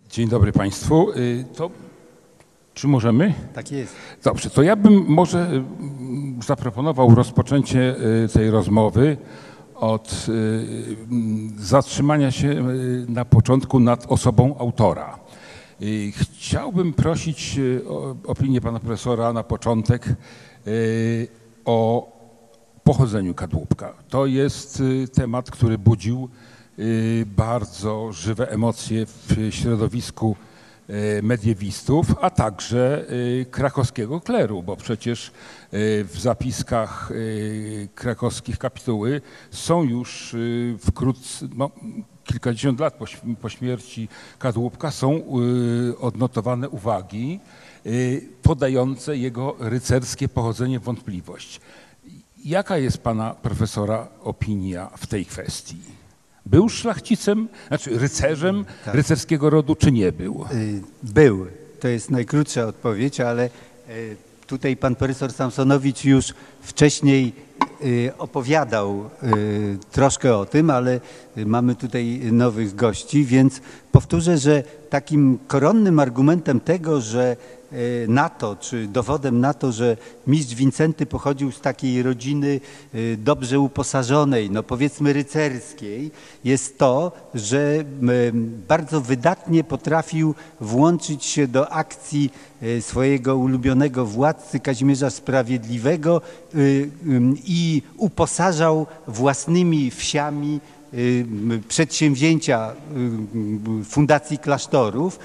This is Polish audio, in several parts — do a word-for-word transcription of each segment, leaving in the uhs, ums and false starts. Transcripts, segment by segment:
Dzień dobry Państwu. To, czy możemy? Tak jest. Dobrze, to ja bym może zaproponował rozpoczęcie tej rozmowy od zatrzymania się na początku nad osobą autora. Chciałbym prosić o opinię pana profesora na początek o pochodzeniu kadłubka. To jest temat, który budził bardzo żywe emocje w środowisku mediewistów, a także krakowskiego kleru, bo przecież w zapiskach krakowskich kapituły są już wkrótce, no, kilkadziesiąt lat po, po śmierci kadłubka są odnotowane uwagi podające jego rycerskie pochodzenie w wątpliwość. Jaka jest pana profesora opinia w tej kwestii? Był szlachcicem, znaczy rycerzem tak. rycerskiego rodu, czy nie był? Był. To jest najkrótsza odpowiedź, ale tutaj pan profesor Samsonowicz już wcześniej opowiadał troszkę o tym, ale mamy tutaj nowych gości, więc powtórzę, że takim koronnym argumentem tego, że na to, czy dowodem na to, że mistrz Wincenty pochodził z takiej rodziny dobrze uposażonej, no powiedzmy rycerskiej, jest to, że bardzo wydatnie potrafił włączyć się do akcji swojego ulubionego władcy Kazimierza Sprawiedliwego i uposażał własnymi wsiami przedsięwzięcia fundacji klasztorów.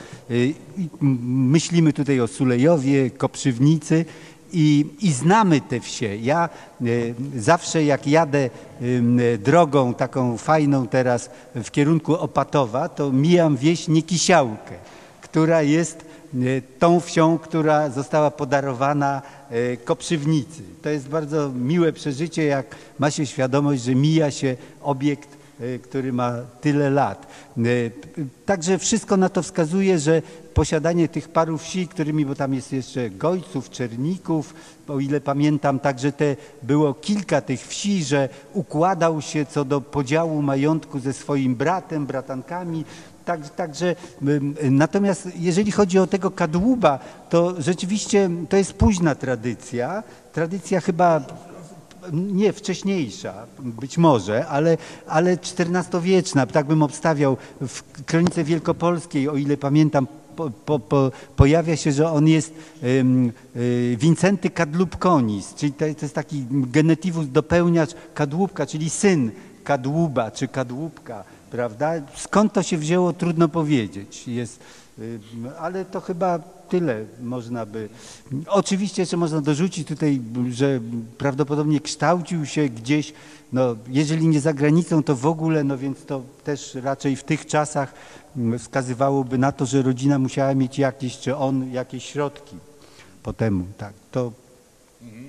Myślimy tutaj o Sulejowie, Koprzywnicy i, i znamy te wsie. Ja zawsze jak jadę drogą taką fajną teraz w kierunku Opatowa, to mijam wieś Niekisiałkę, która jest tą wsią, która została podarowana Koprzywnicy. To jest bardzo miłe przeżycie, jak ma się świadomość, że mija się obiekt, który ma tyle lat. Także wszystko na to wskazuje, że posiadanie tych paru wsi, którymi, bo tam jest jeszcze Gojców, Czerników, o ile pamiętam, także te było kilka tych wsi, że układał się co do podziału majątku ze swoim bratem, bratankami. Tak, także natomiast jeżeli chodzi o tego kadłuba, to rzeczywiście to jest późna tradycja, tradycja chyba nie wcześniejsza, być może, ale, ale czternastowieczna, tak bym obstawiał. W Kronice Wielkopolskiej, o ile pamiętam, po, po, po, pojawia się, że on jest um, y, Wincenty Kadłub Konis, czyli to, to jest taki genetywus dopełniacz kadłubka, czyli syn kadłuba czy kadłubka, prawda? Skąd to się wzięło, trudno powiedzieć. Jest, y, ale to chyba tyle można by. Oczywiście jeszcze można dorzucić tutaj, że prawdopodobnie kształcił się gdzieś, no jeżeli nie za granicą, to w ogóle, no więc to też raczej w tych czasach wskazywałoby na to, że rodzina musiała mieć jakieś, czy on jakieś środki po temu, tak. To... Mhm.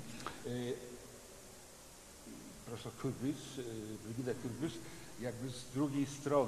Profesor Kurbis, Brygida Kurbis, jakby z drugiej strony,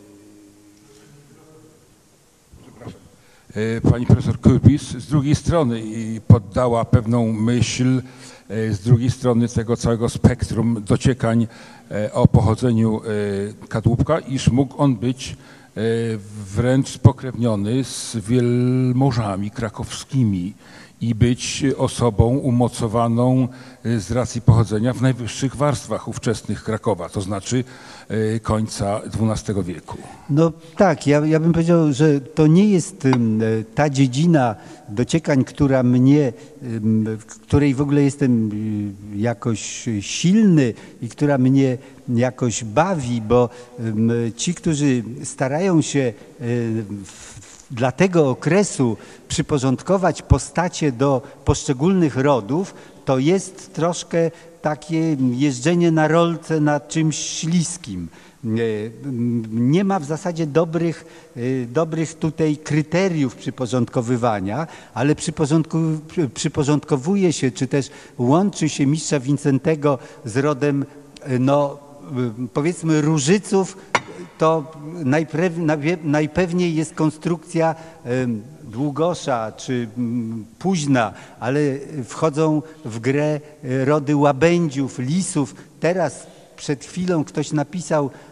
przepraszam, pani profesor Kurbis z drugiej strony poddała pewną myśl, z drugiej strony tego całego spektrum dociekań o pochodzeniu kadłubka, iż mógł on być wręcz spokrewniony z wielmożami krakowskimi i być osobą umocowaną z racji pochodzenia w najwyższych warstwach ówczesnych Krakowa, to znaczy końca dwunastego wieku. No tak, ja, ja bym powiedział, że to nie jest ta dziedzina dociekań, która mnie, w której w ogóle jestem jakoś silny i która mnie jakoś bawi, bo ci, którzy starają się w dla tego okresu przyporządkować postacie do poszczególnych rodów, to jest troszkę takie jeżdżenie na rolce na czymś śliskim. Nie ma w zasadzie dobrych, dobrych tutaj kryteriów przyporządkowywania, ale przyporządkowuje się, czy też łączy się mistrza Wincentego z rodem, no powiedzmy Różyców. To najpewniej jest konstrukcja Długosza czy późna, ale wchodzą w grę rody Łabędziów, Lisów. Teraz przed chwilą ktoś napisał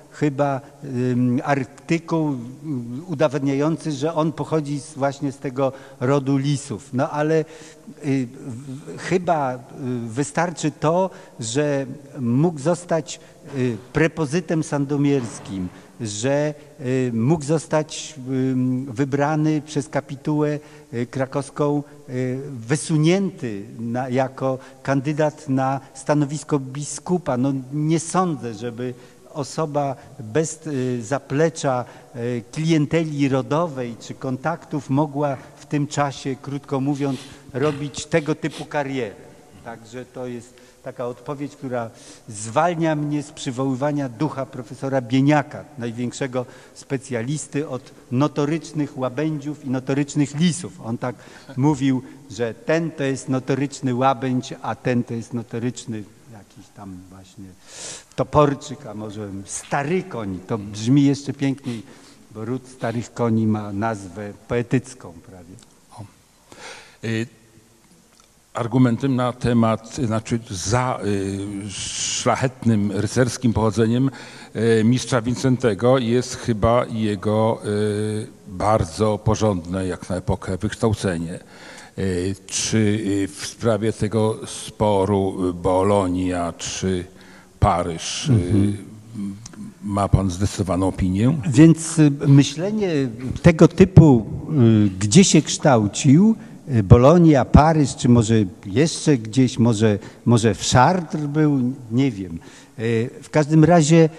chyba artykuł udowadniający, że on pochodzi z, właśnie z tego rodu lisów. No ale y, chyba wystarczy to, że mógł zostać y, prepozytem sandomierskim, że y, mógł zostać y, wybrany przez kapitułę y, krakowską, y, wysunięty na, jako kandydat na stanowisko biskupa. No, nie sądzę, żeby osoba bez y, zaplecza y, klienteli rodowej czy kontaktów mogła w tym czasie, krótko mówiąc, robić tego typu karierę. Także to jest taka odpowiedź, która zwalnia mnie z przywoływania ducha profesora Bieniaka, największego specjalisty od notorycznych łabędziów i notorycznych lisów. On tak mówił, że ten to jest notoryczny łabędź, a ten to jest notoryczny jakiś tam właśnie toporczyk, a może stary koń. To brzmi jeszcze piękniej, bo ród starych koni ma nazwę poetycką prawie. O. Y Argumentem na temat, znaczy za y, szlachetnym rycerskim pochodzeniem y, mistrza Wincentego jest chyba jego y, bardzo porządne, jak na epokę, wykształcenie. Y, czy y, w sprawie tego sporu Bolonia czy Paryż mhm. y, ma pan zdecydowaną opinię? Więc y, myślenie tego typu, y, gdzie się kształcił, Bolonia, Paryż, czy może jeszcze gdzieś, może, może w Chartres był, nie wiem. W każdym razie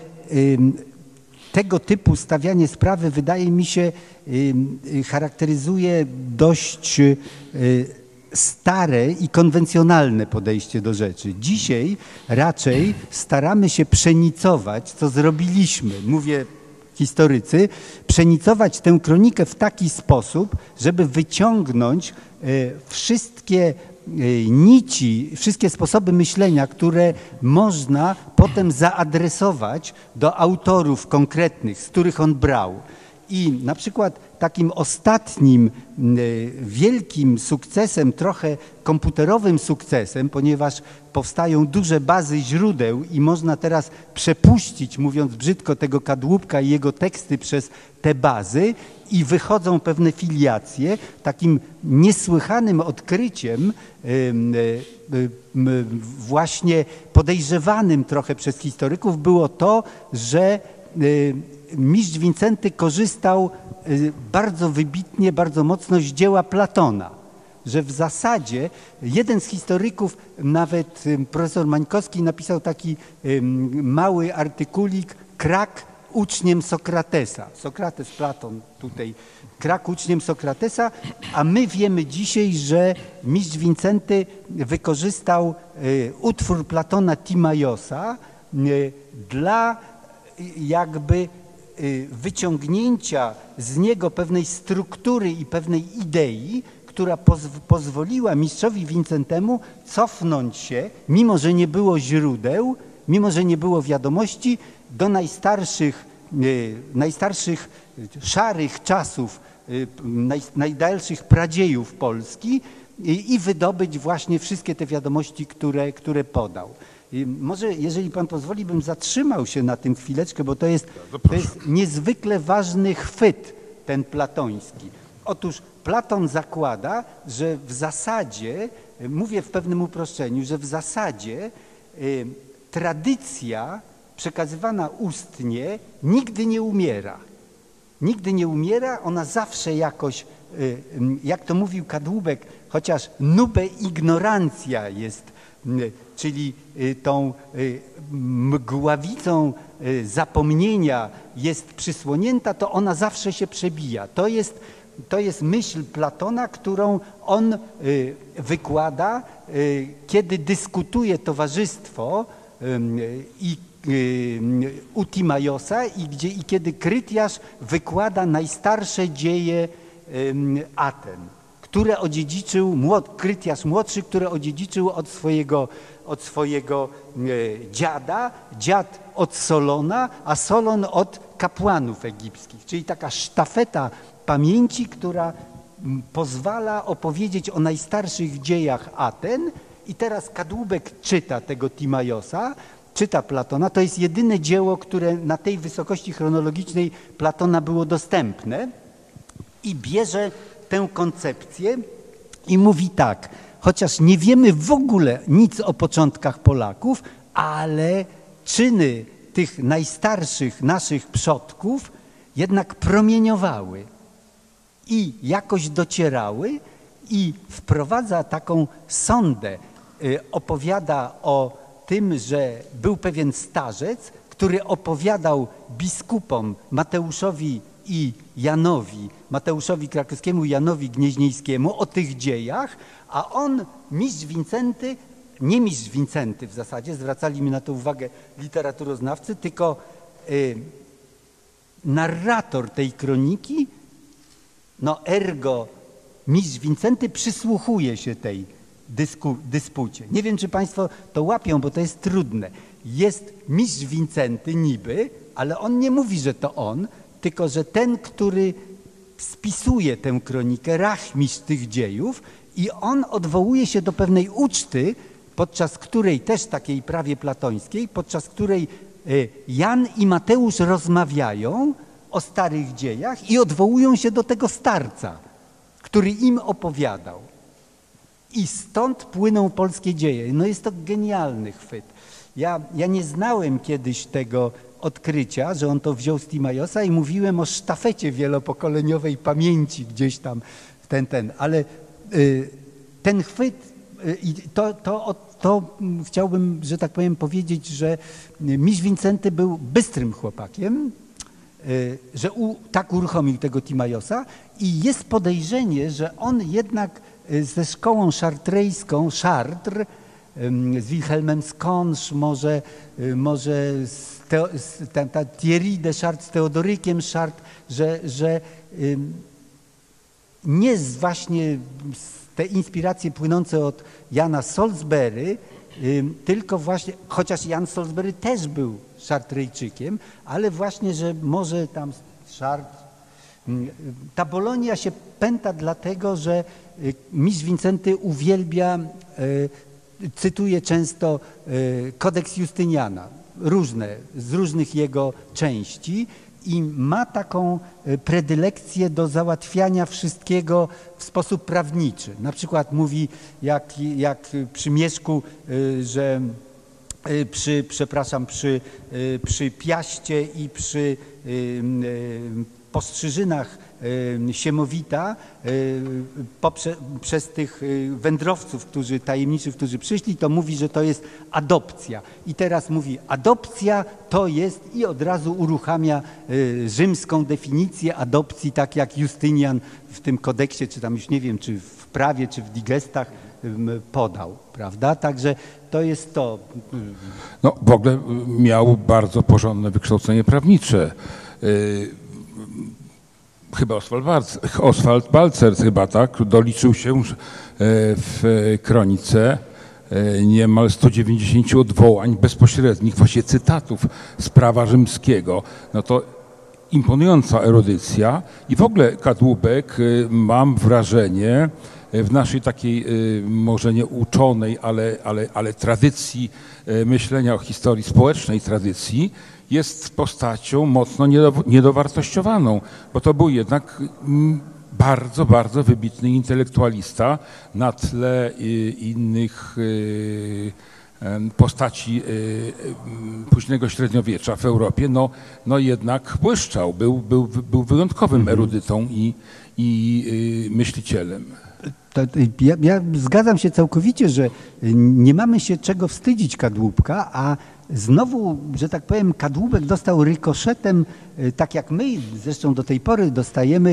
tego typu stawianie sprawy, wydaje mi się, charakteryzuje dość stare i konwencjonalne podejście do rzeczy. Dzisiaj raczej staramy się przenicować, co zrobiliśmy, mówię historycy, przenicować tę kronikę w taki sposób, żeby wyciągnąć wszystkie nici, wszystkie sposoby myślenia, które można potem zaadresować do autorów konkretnych, z których on brał. I na przykład takim ostatnim wielkim sukcesem, trochę komputerowym sukcesem, ponieważ powstają duże bazy źródeł i można teraz przepuścić, mówiąc brzydko, tego kadłubka i jego teksty przez te bazy i wychodzą pewne filiacje. Takim niesłychanym odkryciem, właśnie podejrzewanym trochę przez historyków, było to, że mistrz Wincenty korzystał bardzo wybitnie, bardzo mocno z dzieła Platona, że w zasadzie jeden z historyków, nawet profesor Mańkowski, napisał taki mały artykulik Krak uczniem Sokratesa. Sokrates, Platon tutaj, Krak uczniem Sokratesa, a my wiemy dzisiaj, że mistrz Wincenty wykorzystał utwór Platona Timaiosa dla jakby wyciągnięcia z niego pewnej struktury i pewnej idei, która pozw pozwoliła mistrzowi Wincentemu cofnąć się, mimo że nie było źródeł, mimo że nie było wiadomości, do najstarszych, najstarszych szarych czasów, naj, najdalszych pradziejów Polski i, i wydobyć właśnie wszystkie te wiadomości, które, które podał. I może, jeżeli pan pozwoli, bym zatrzymał się na tym chwileczkę, bo to jest, to jest niezwykle ważny chwyt, ten platoński. Otóż Platon zakłada, że w zasadzie, mówię w pewnym uproszczeniu, że w zasadzie y, tradycja przekazywana ustnie nigdy nie umiera. Nigdy nie umiera, ona zawsze jakoś, y, jak to mówił Kadłubek, chociaż nube ignorantia jest, y, czyli y, tą y, mgławicą y, zapomnienia jest przysłonięta, to ona zawsze się przebija. To jest To jest myśl Platona, którą on y, wykłada, y, kiedy dyskutuje towarzystwo y, i y, u Timaiosa i, gdzie, i kiedy Krytiasz wykłada najstarsze dzieje y, Aten, które odziedziczył, młod, Krytiasz młodszy, które odziedziczył od swojego, od swojego y, dziada, dziad od Solona, a Solon od kapłanów egipskich, czyli taka sztafeta pamięci, która pozwala opowiedzieć o najstarszych dziejach Aten. I teraz Kadłubek czyta tego Timaiosa czyta Platona, to jest jedyne dzieło, które na tej wysokości chronologicznej Platona było dostępne i bierze tę koncepcję i mówi tak, chociaż nie wiemy w ogóle nic o początkach Polaków, ale czyny tych najstarszych naszych przodków jednak promieniowały i jakoś docierały i wprowadza taką sondę, opowiada o tym, że był pewien starzec, który opowiadał biskupom Mateuszowi i Janowi, Mateuszowi Krakowskiemu i Janowi Gnieźnieńskiemu o tych dziejach, a on, mistrz Wincenty, nie mistrz Wincenty w zasadzie, zwracali mi na to uwagę literaturoznawcy, tylko y, narrator tej kroniki, no ergo mistrz Wincenty przysłuchuje się tej dysku, dyspucie. Nie wiem, czy Państwo to łapią, bo to jest trudne. Jest mistrz Wincenty niby, ale on nie mówi, że to on, tylko że ten, który spisuje tę kronikę, rachmistrz tych dziejów, i on odwołuje się do pewnej uczty, podczas której, też takiej prawie platońskiej, podczas której Jan i Mateusz rozmawiają o starych dziejach i odwołują się do tego starca, który im opowiadał. I stąd płyną polskie dzieje. No jest to genialny chwyt. Ja, ja nie znałem kiedyś tego odkrycia, że on to wziął z Timajosa i mówiłem o sztafecie wielopokoleniowej pamięci gdzieś tam, ten, ten. Ale y, ten chwyt, i y, to, to, to chciałbym, że tak powiem, powiedzieć, że mistrz Wincenty był bystrym chłopakiem, y, że u, tak uruchomił tego Timajosa i jest podejrzenie, że on jednak ze szkołą szartrejską, Chartres, z Wilhelmem Skonsz, może, może z, Teo, z ta, ta Thierry de Chartres, z Teodorykiem Chartres, że, że nie z właśnie te inspiracje płynące od Jana Salisbury, tylko właśnie, chociaż Jan Salisbury też był Chartrejczykiem, ale właśnie, że może tam Chartres. Ta Bolonia się pęta dlatego, że mistrz Wincenty uwielbia, cytuje często kodeks Justyniana, różne, z różnych jego części i ma taką predylekcję do załatwiania wszystkiego w sposób prawniczy. Na przykład mówi, jak, jak przy Mieszku, że przy, przepraszam, przy, przy Piaście i przy Postrzyżynach Siemowita poprze, przez tych wędrowców, którzy tajemniczych, którzy przyszli, to mówi, że to jest adopcja. I teraz mówi, adopcja to jest i od razu uruchamia rzymską definicję adopcji, tak jak Justynian w tym kodeksie, czy tam już nie wiem, czy w prawie, czy w digestach podał, prawda? Także to jest to. No w ogóle miał bardzo porządne wykształcenie prawnicze. Chyba Oswald Balcer, Oswald Balcer chyba tak, doliczył się w kronice niemal sto dziewięćdziesiąt odwołań bezpośrednich, właśnie cytatów z prawa rzymskiego. No to imponująca erudycja i w ogóle Kadłubek, mam wrażenie, w naszej takiej może nie uczonej, ale, ale, ale tradycji myślenia o historii społecznej, tradycji, jest postacią mocno niedowartościowaną, bo to był jednak bardzo, bardzo wybitny intelektualista na tle innych postaci późnego średniowiecza w Europie. No, no jednak błyszczał, był, był, był wyjątkowym erudytą i, i myślicielem. To, ja, ja zgadzam się całkowicie, że nie mamy się czego wstydzić Kadłubka, a znowu, że tak powiem, Kadłubek dostał rykoszetem, tak jak my zresztą do tej pory dostajemy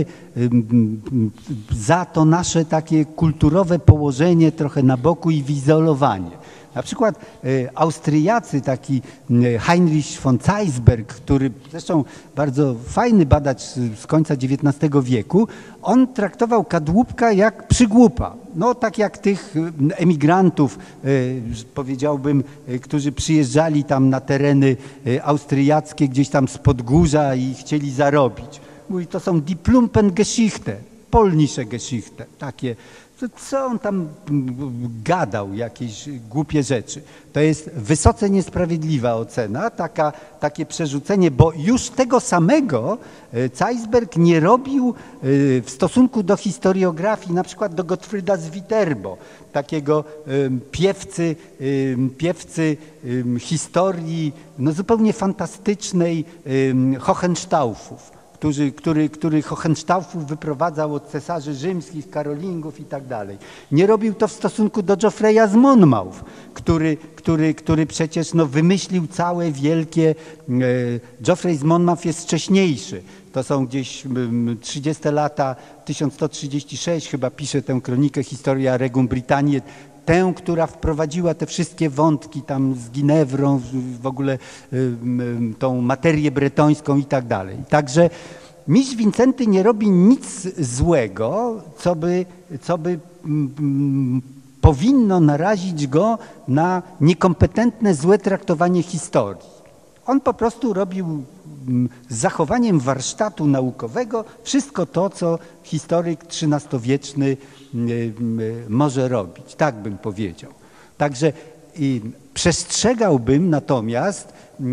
za to nasze takie kulturowe położenie trochę na boku i wyizolowanie. Na przykład Austriacy, taki Heinrich von Zeisberg, który zresztą bardzo fajny badacz z końca dziewiętnastego wieku, on traktował Kadłubka jak przygłupa. No tak jak tych emigrantów, powiedziałbym, którzy przyjeżdżali tam na tereny austriackie, gdzieś tam z Podgórza i chcieli zarobić. Mówi, to są die plumpen Geschichte, polnische Geschichte, takie To co on tam gadał, jakieś głupie rzeczy. To jest wysoce niesprawiedliwa ocena, taka, takie przerzucenie, bo już tego samego Zeisberg nie robił w stosunku do historiografii, na przykład do Gottfrieda z Viterbo, takiego piewcy, piewcy historii no zupełnie fantastycznej Hohenstaufów. Który, który, który Hohenstaufów wyprowadzał od cesarzy rzymskich, Karolingów i tak dalej. Nie robił to w stosunku do Geoffreya z Monmouth, który, który, który przecież no, wymyślił całe wielkie... E, Geoffrey z Monmouth jest wcześniejszy. To są gdzieś trzydzieste lata, tysiąc sto trzydzieści sześć, chyba pisze tę kronikę Historia Regum Britanniae, tę, która wprowadziła te wszystkie wątki tam z Ginewrą, w ogóle y, y, tą materię bretońską i tak dalej. Także mistrz Wincenty nie robi nic złego, co by, co by mm, powinno narazić go na niekompetentne, złe traktowanie historii. On po prostu robił z zachowaniem warsztatu naukowego wszystko to, co historyk trzynastowieczny może robić. Tak bym powiedział. Także i przestrzegałbym natomiast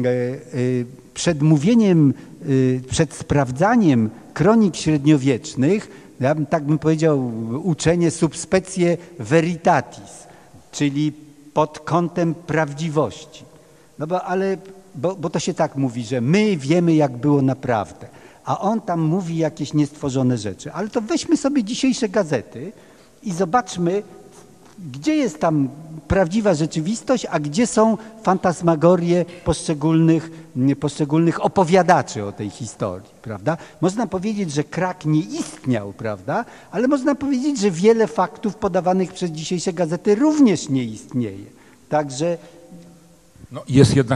przed mówieniem, przed sprawdzaniem kronik średniowiecznych, ja bym, tak bym powiedział, uczenie subspecie veritatis, czyli pod kątem prawdziwości. No bo ale Bo, bo to się tak mówi, że my wiemy, jak było naprawdę, a on tam mówi jakieś niestworzone rzeczy. Ale to weźmy sobie dzisiejsze gazety i zobaczmy, gdzie jest tam prawdziwa rzeczywistość, a gdzie są fantasmagorie poszczególnych, poszczególnych opowiadaczy o tej historii, prawda? Można powiedzieć, że Krak nie istniał, prawda? Ale można powiedzieć, że wiele faktów podawanych przez dzisiejsze gazety również nie istnieje. Także no, jest jednak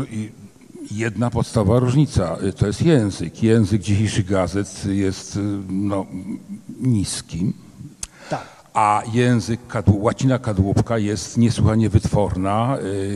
jedna podstawowa różnica, to jest język. Język dzisiejszych gazet jest no, niski, tak. A język, kadłub, łacina kadłubka jest niesłychanie wytworna,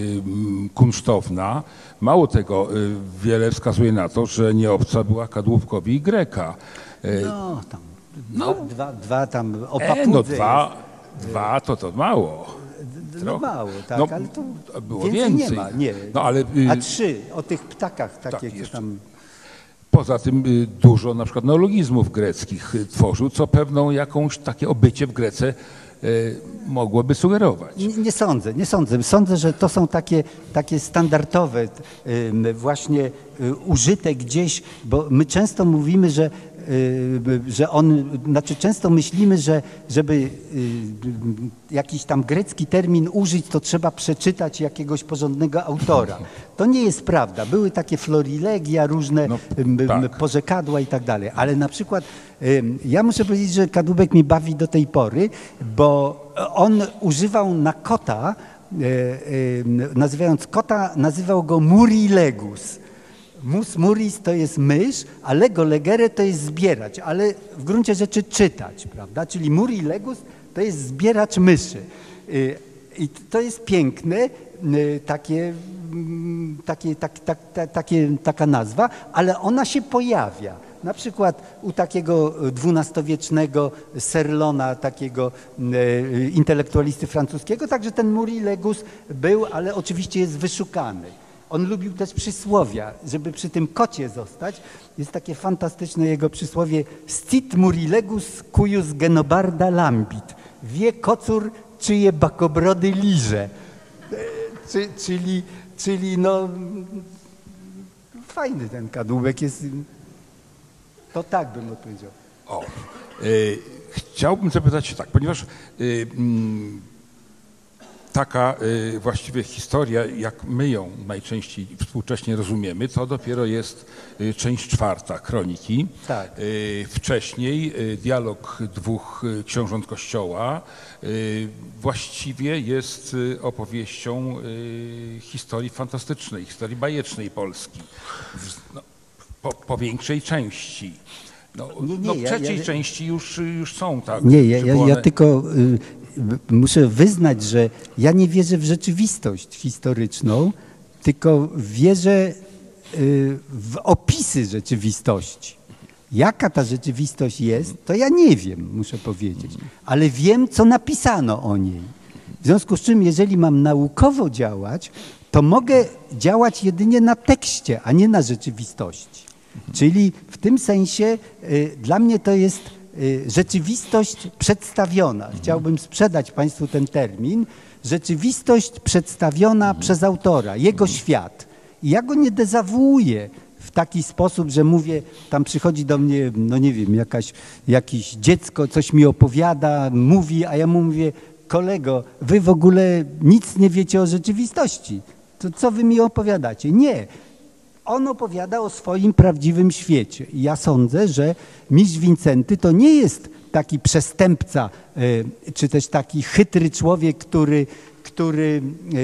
kunsztowna. Mało tego, wiele wskazuje na to, że nie obca była kadłubkowi Greka. No, tam no, dwa, dwa tam o e, no dwa, dwa to to mało. No mało, tak, no, ale to było więcej, więcej. nie ma. Nie. No, ale, a trzy, o tych ptakach takie, tak, co tam... Poza tym dużo na przykład neologizmów greckich tworzył, co pewną jakąś takie obycie w Grece mogłoby sugerować. Nie, nie sądzę, nie sądzę. Sądzę, że to są takie, takie standardowe właśnie użyte gdzieś, bo my często mówimy, że że on, znaczy często myślimy, że żeby jakiś tam grecki termin użyć, to trzeba przeczytać jakiegoś porządnego autora. To nie jest prawda. Były takie florilegia, różne no, tak. porzekadła i tak dalej. Ale na przykład ja muszę powiedzieć, że Kadłubek mnie bawi do tej pory, bo on używał na kota, nazywając kota, nazywał go Murilegus. Mus muris to jest mysz, a lego legere to jest zbierać, ale w gruncie rzeczy czytać, prawda? Czyli muri legus to jest zbieracz myszy. I to jest piękne, takie, takie, tak, tak, tak, takie, taka nazwa, ale ona się pojawia. Na przykład u takiego dwunastowiecznego Serlona, takiego intelektualisty francuskiego, także ten muri legus był, ale oczywiście jest wyszukany. On lubił też przysłowia, żeby przy tym kocie zostać. Jest takie fantastyczne jego przysłowie Stit murilegus cuius genobarda lambit. Wie kocur, czyje bakobrody liże. Czy, czyli, czyli no fajny ten Kadłubek jest. To tak bym odpowiedział. O, y, chciałbym zapytać tak, ponieważ y, mm, taka y, właściwie historia, jak my ją najczęściej współcześnie rozumiemy, to dopiero jest y, część czwarta kroniki. Tak. Y, wcześniej y, dialog dwóch y, książąt Kościoła y, właściwie jest y, opowieścią y, historii fantastycznej, historii bajecznej Polski. W, no, po, po większej części. No, nie, nie, no w trzeciej ja, ja, części już, już są, tak? Nie, ja, ja, one... ja tylko y, muszę wyznać, że ja nie wierzę w rzeczywistość historyczną, tylko wierzę y, w opisy rzeczywistości. Jaka ta rzeczywistość jest, to ja nie wiem, muszę powiedzieć, ale wiem, co napisano o niej. W związku z czym, jeżeli mam naukowo działać, to mogę działać jedynie na tekście, a nie na rzeczywistości. Czyli w tym sensie y, dla mnie to jest y, rzeczywistość przedstawiona. Chciałbym sprzedać Państwu ten termin. Rzeczywistość przedstawiona przez autora, jego świat. I ja go nie dezawuuję w taki sposób, że mówię, tam przychodzi do mnie, no nie wiem, jakaś, jakieś dziecko, coś mi opowiada, mówi, a ja mu mówię, kolego, wy w ogóle nic nie wiecie o rzeczywistości. To co wy mi opowiadacie? Nie. On opowiada o swoim prawdziwym świecie. I ja sądzę, że mistrz Wincenty to nie jest taki przestępca, czy też taki chytry człowiek, który, który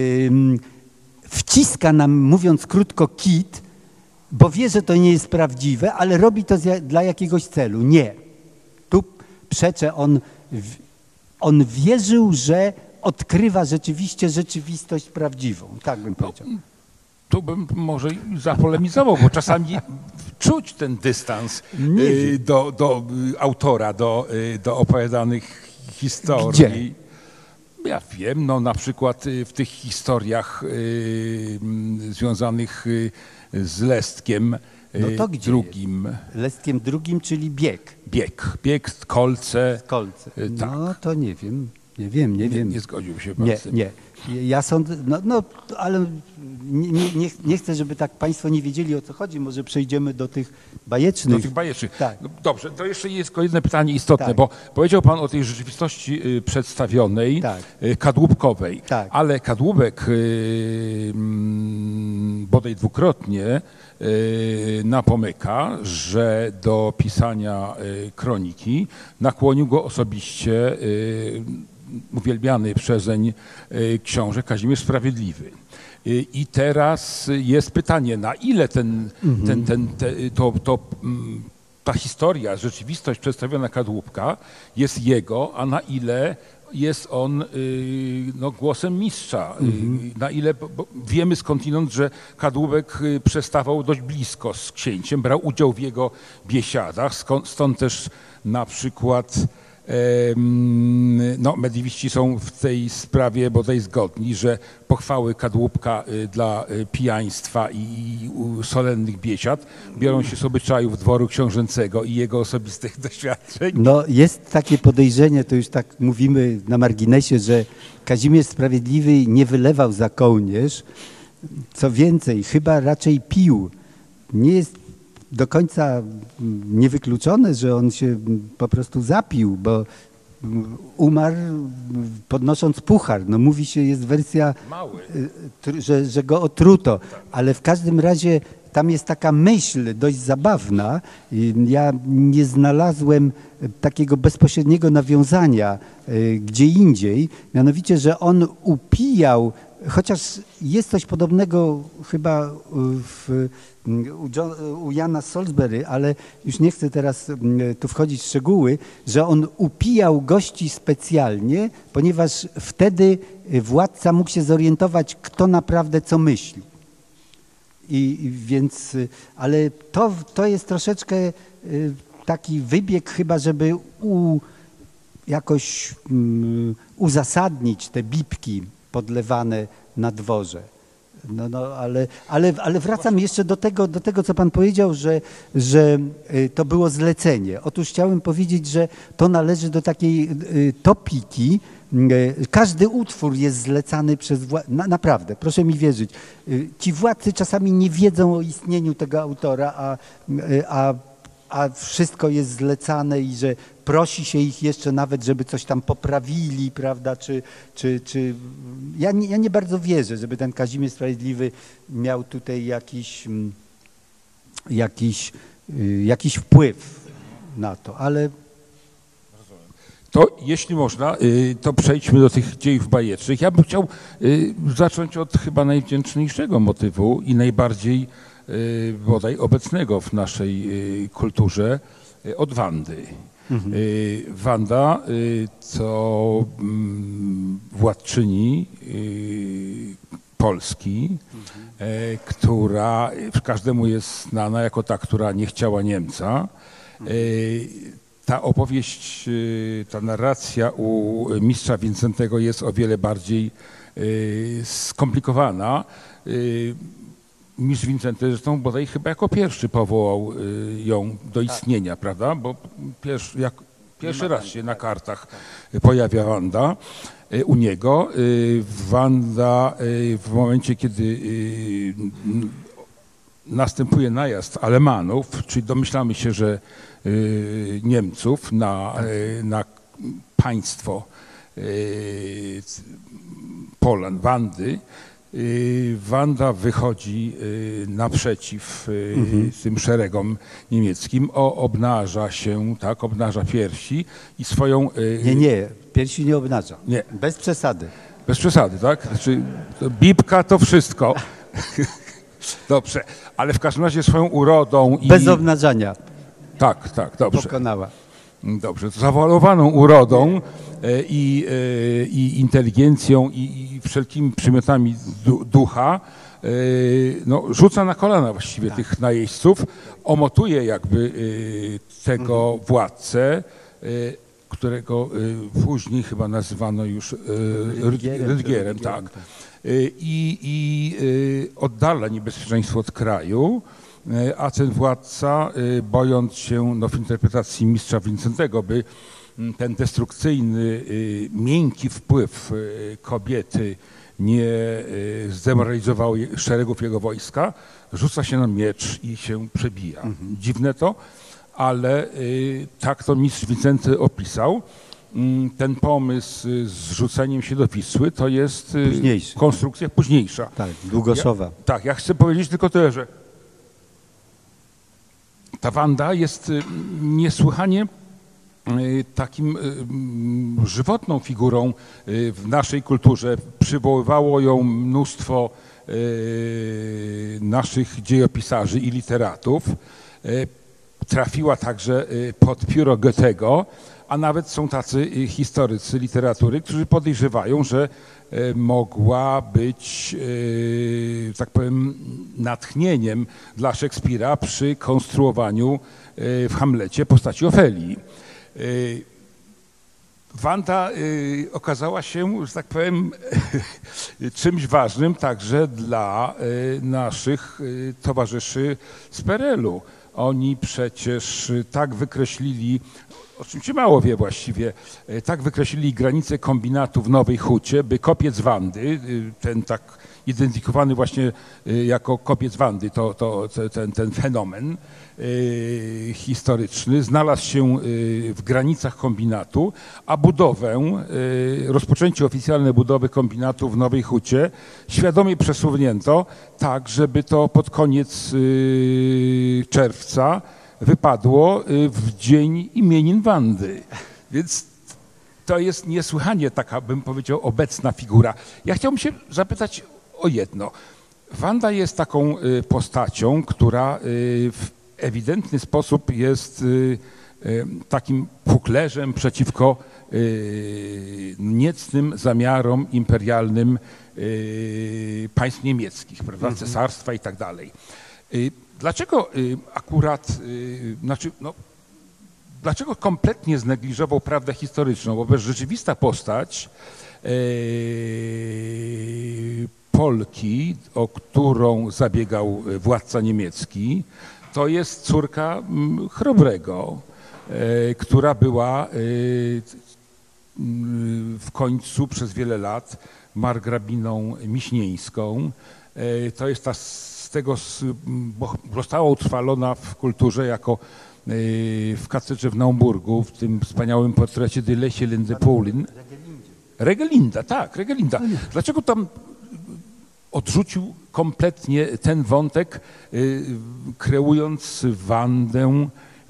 wciska nam, mówiąc krótko, kit, bo wie, że to nie jest prawdziwe, ale robi to dla jakiegoś celu. Nie. Tu przeczę, on, on wierzył, że odkrywa rzeczywiście rzeczywistość prawdziwą. Tak bym powiedział. No, tu bym może zapolemizował, bo czasami czuć ten dystans y, do, do autora, do, y, do opowiadanych historii. Gdzie? Ja wiem, no na przykład w tych historiach y, związanych y, z Lestkiem y, no to gdzie drugim. Jest? Lestkiem drugim, czyli bieg. Bieg, bieg, kolce. Kolce. Y, tak. No to nie wiem, nie wiem, nie, nie wiem. Nie zgodził się pan nie, z tym. Nie, ja sądzę, no, no ale nie, nie, nie chcę, żeby tak Państwo nie wiedzieli, o co chodzi. Może przejdziemy do tych bajecznych. Do tych bajecznych. Tak. No dobrze, to jeszcze jest jedno pytanie istotne, tak. bo powiedział pan o tej rzeczywistości y, przedstawionej, tak. y, kadłubkowej, tak. ale kadłubek y, mm, bodaj dwukrotnie y, napomyka, że do pisania y, kroniki nakłonił go osobiście y, uwielbiany przezeń y, książę Kazimierz Sprawiedliwy. I teraz jest pytanie, na ile ten, mhm. ten, ten, te, to, to, ta historia, rzeczywistość przedstawiona kadłubka jest jego, a na ile jest on no, głosem mistrza. Mhm. Na ile, bo wiemy skądinąd, że kadłubek przestawał dość blisko z księciem, brał udział w jego biesiadach, stąd, stąd też na przykład no, mediewiści są w tej sprawie bodaj zgodni, że pochwały kadłubka dla pijaństwa i solennych biesiad biorą się z obyczajów dworu książęcego i jego osobistych doświadczeń. No jest takie podejrzenie, to już tak mówimy na marginesie, że Kazimierz Sprawiedliwy nie wylewał za kołnierz. Co więcej, chyba raczej pił. Nie jest do końca niewykluczone, że on się po prostu zapił, bo umarł podnosząc puchar. No mówi się, jest wersja, Mały. Że, że go otruto, ale w każdym razie tam jest taka myśl dość zabawna. Ja nie znalazłem takiego bezpośredniego nawiązania gdzie indziej, mianowicie, że on upijał, chociaż jest coś podobnego chyba w, u, John, u Jana Salisbury, ale już nie chcę teraz tu wchodzić w szczegóły, że on upijał gości specjalnie, ponieważ wtedy władca mógł się zorientować, kto naprawdę co myśli. I więc, ale to, to jest troszeczkę taki wybieg chyba, żeby u, jakoś um, uzasadnić te bibki podlewane na dworze. No, no, ale, ale, ale wracam jeszcze do tego, do tego, co pan powiedział, że, że to było zlecenie. Otóż chciałem powiedzieć, że to należy do takiej topiki. Każdy utwór jest zlecany przez władcę. Na, naprawdę, proszę mi wierzyć. Ci władcy czasami nie wiedzą o istnieniu tego autora, a, a, a wszystko jest zlecane i że prosi się ich jeszcze nawet, żeby coś tam poprawili, prawda, czy, czy, czy... Ja, nie, ja nie bardzo wierzę, żeby ten Kazimierz Sprawiedliwy miał tutaj jakiś, jakiś, jakiś wpływ na to, ale... To jeśli można, to przejdźmy do tych dziejów bajecznych. Ja bym chciał zacząć od chyba najwdzięczniejszego motywu i najbardziej bodaj obecnego w naszej kulturze, od Wandy. Mhm. Wanda to władczyni Polski, mhm. która każdemu jest znana jako ta, która nie chciała Niemca Ta opowieść, ta narracja u mistrza Wincentego jest o wiele bardziej skomplikowana. Mistrz Wincenty zresztą bodaj chyba jako pierwszy powołał ją do istnienia, tak. Prawda? Bo pierwszy, jak, pierwszy raz się na kartach pojawia Wanda u niego. Wanda w momencie, kiedy następuje najazd Alemanów, czyli domyślamy się, że Niemców na, na państwo Polan, Wandy, Wanda wychodzi naprzeciw mhm. tym szeregom niemieckim, o, obnaża się, tak, obnaża piersi i swoją... Nie, nie, piersi nie obnaża. Nie. Bez przesady. Bez przesady, tak? Znaczy, to bibka to wszystko. Dobrze, ale w każdym razie swoją urodą i... Bez obnażania. Tak, tak, dobrze. Pokonała. Dobrze, to zawalowaną urodą i, i inteligencją i, i wszelkimi przymiotami du, ducha no, rzuca na kolana właściwie tak. tych najeźdźców, omotuje jakby tego mhm. władcę, którego później chyba nazywano już Rydgierem, tak. I, i oddala niebezpieczeństwo od kraju, a ten władca, bojąc się no, w interpretacji mistrza Wincentego, by ten destrukcyjny, miękki wpływ kobiety nie zdemoralizował szeregów jego wojska, rzuca się na miecz i się przebija. Mhm. Dziwne to, ale tak to mistrz Wincenty opisał. Ten pomysł z rzuceniem się do Wisły to jest Późniejszy. konstrukcja późniejsza. Tak, Długoszowa. Ja, tak, ja chcę powiedzieć tylko tyle, że ta Wanda jest niesłychanie takim żywotną figurą w naszej kulturze. Przywoływało ją mnóstwo naszych dziejopisarzy i literatów. Trafiła także pod pióro Goethego, a nawet są tacy historycy literatury, którzy podejrzewają, że mogła być, tak powiem, natchnieniem dla Szekspira przy konstruowaniu w Hamlecie postaci Ofelii. Wanda okazała się, że tak powiem, czymś ważnym także dla naszych towarzyszy z P R L u. Oni przecież tak wykreślili, o czym się mało wie właściwie, tak wykreślili granice kombinatu w Nowej Hucie, by kopiec Wandy, ten tak identyfikowany właśnie jako kopiec Wandy, to, to, ten, ten fenomen historyczny znalazł się w granicach kombinatu, a budowę, rozpoczęcie oficjalne budowy kombinatu w Nowej Hucie świadomie przesunięto tak, żeby to pod koniec czerwca wypadło w dzień imienin Wandy. Więc to jest niesłychanie taka, bym powiedział, obecna figura. Ja chciałbym się zapytać o jedno. Wanda jest taką postacią, która w ewidentny sposób jest takim puklerzem przeciwko niecnym zamiarom imperialnym państw niemieckich, prawda, cesarstwa i tak dalej. Dlaczego akurat, znaczy, no, dlaczego kompletnie znegliżował prawdę historyczną? Bo rzeczywista postać Polki, o którą zabiegał władca niemiecki, to jest córka Chrobrego, która była w końcu przez wiele lat margrabiną miśnieńską. To jest ta z tego, bo została utrwalona w kulturze jako w katedrze w Naumburgu, w tym wspaniałym portrecie de Lechelen de Polen. Regelinda, tak, Regelinda. Dlaczego tam odrzucił kompletnie ten wątek, kreując Wandę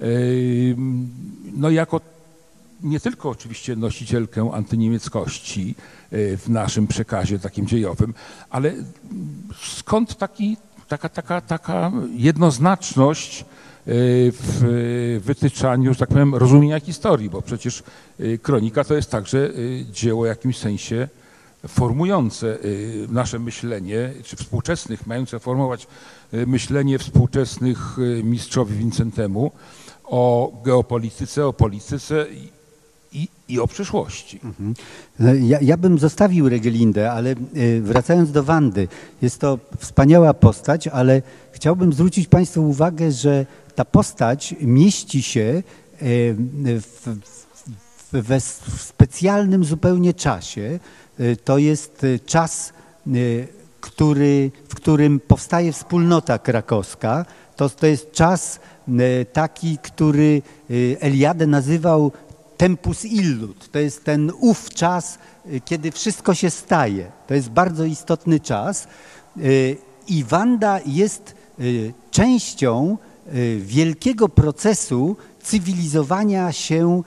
no jako nie tylko oczywiście nosicielkę antyniemieckości w naszym przekazie takim dziejowym, ale skąd taki, taka, taka, taka jednoznaczność w wytyczaniu, że tak powiem, rozumienia historii, bo przecież kronika to jest także dzieło w jakimś sensie formujące nasze myślenie, czy współczesnych, mające formować myślenie współczesnych mistrzowi Wincentemu o geopolityce, o polityce i, i, i o przyszłości. Mhm. Ja, ja bym zostawił Regelindę, ale wracając do Wandy, jest to wspaniała postać, ale chciałbym zwrócić Państwu uwagę, że ta postać mieści się w, w, we specjalnym zupełnie czasie. To jest czas, który, w którym powstaje wspólnota krakowska. To, to jest czas taki, który Eliade nazywał tempus illud. To jest ten ów czas, kiedy wszystko się staje. To jest bardzo istotny czas. I Wanda jest częścią wielkiego procesu cywilizowania się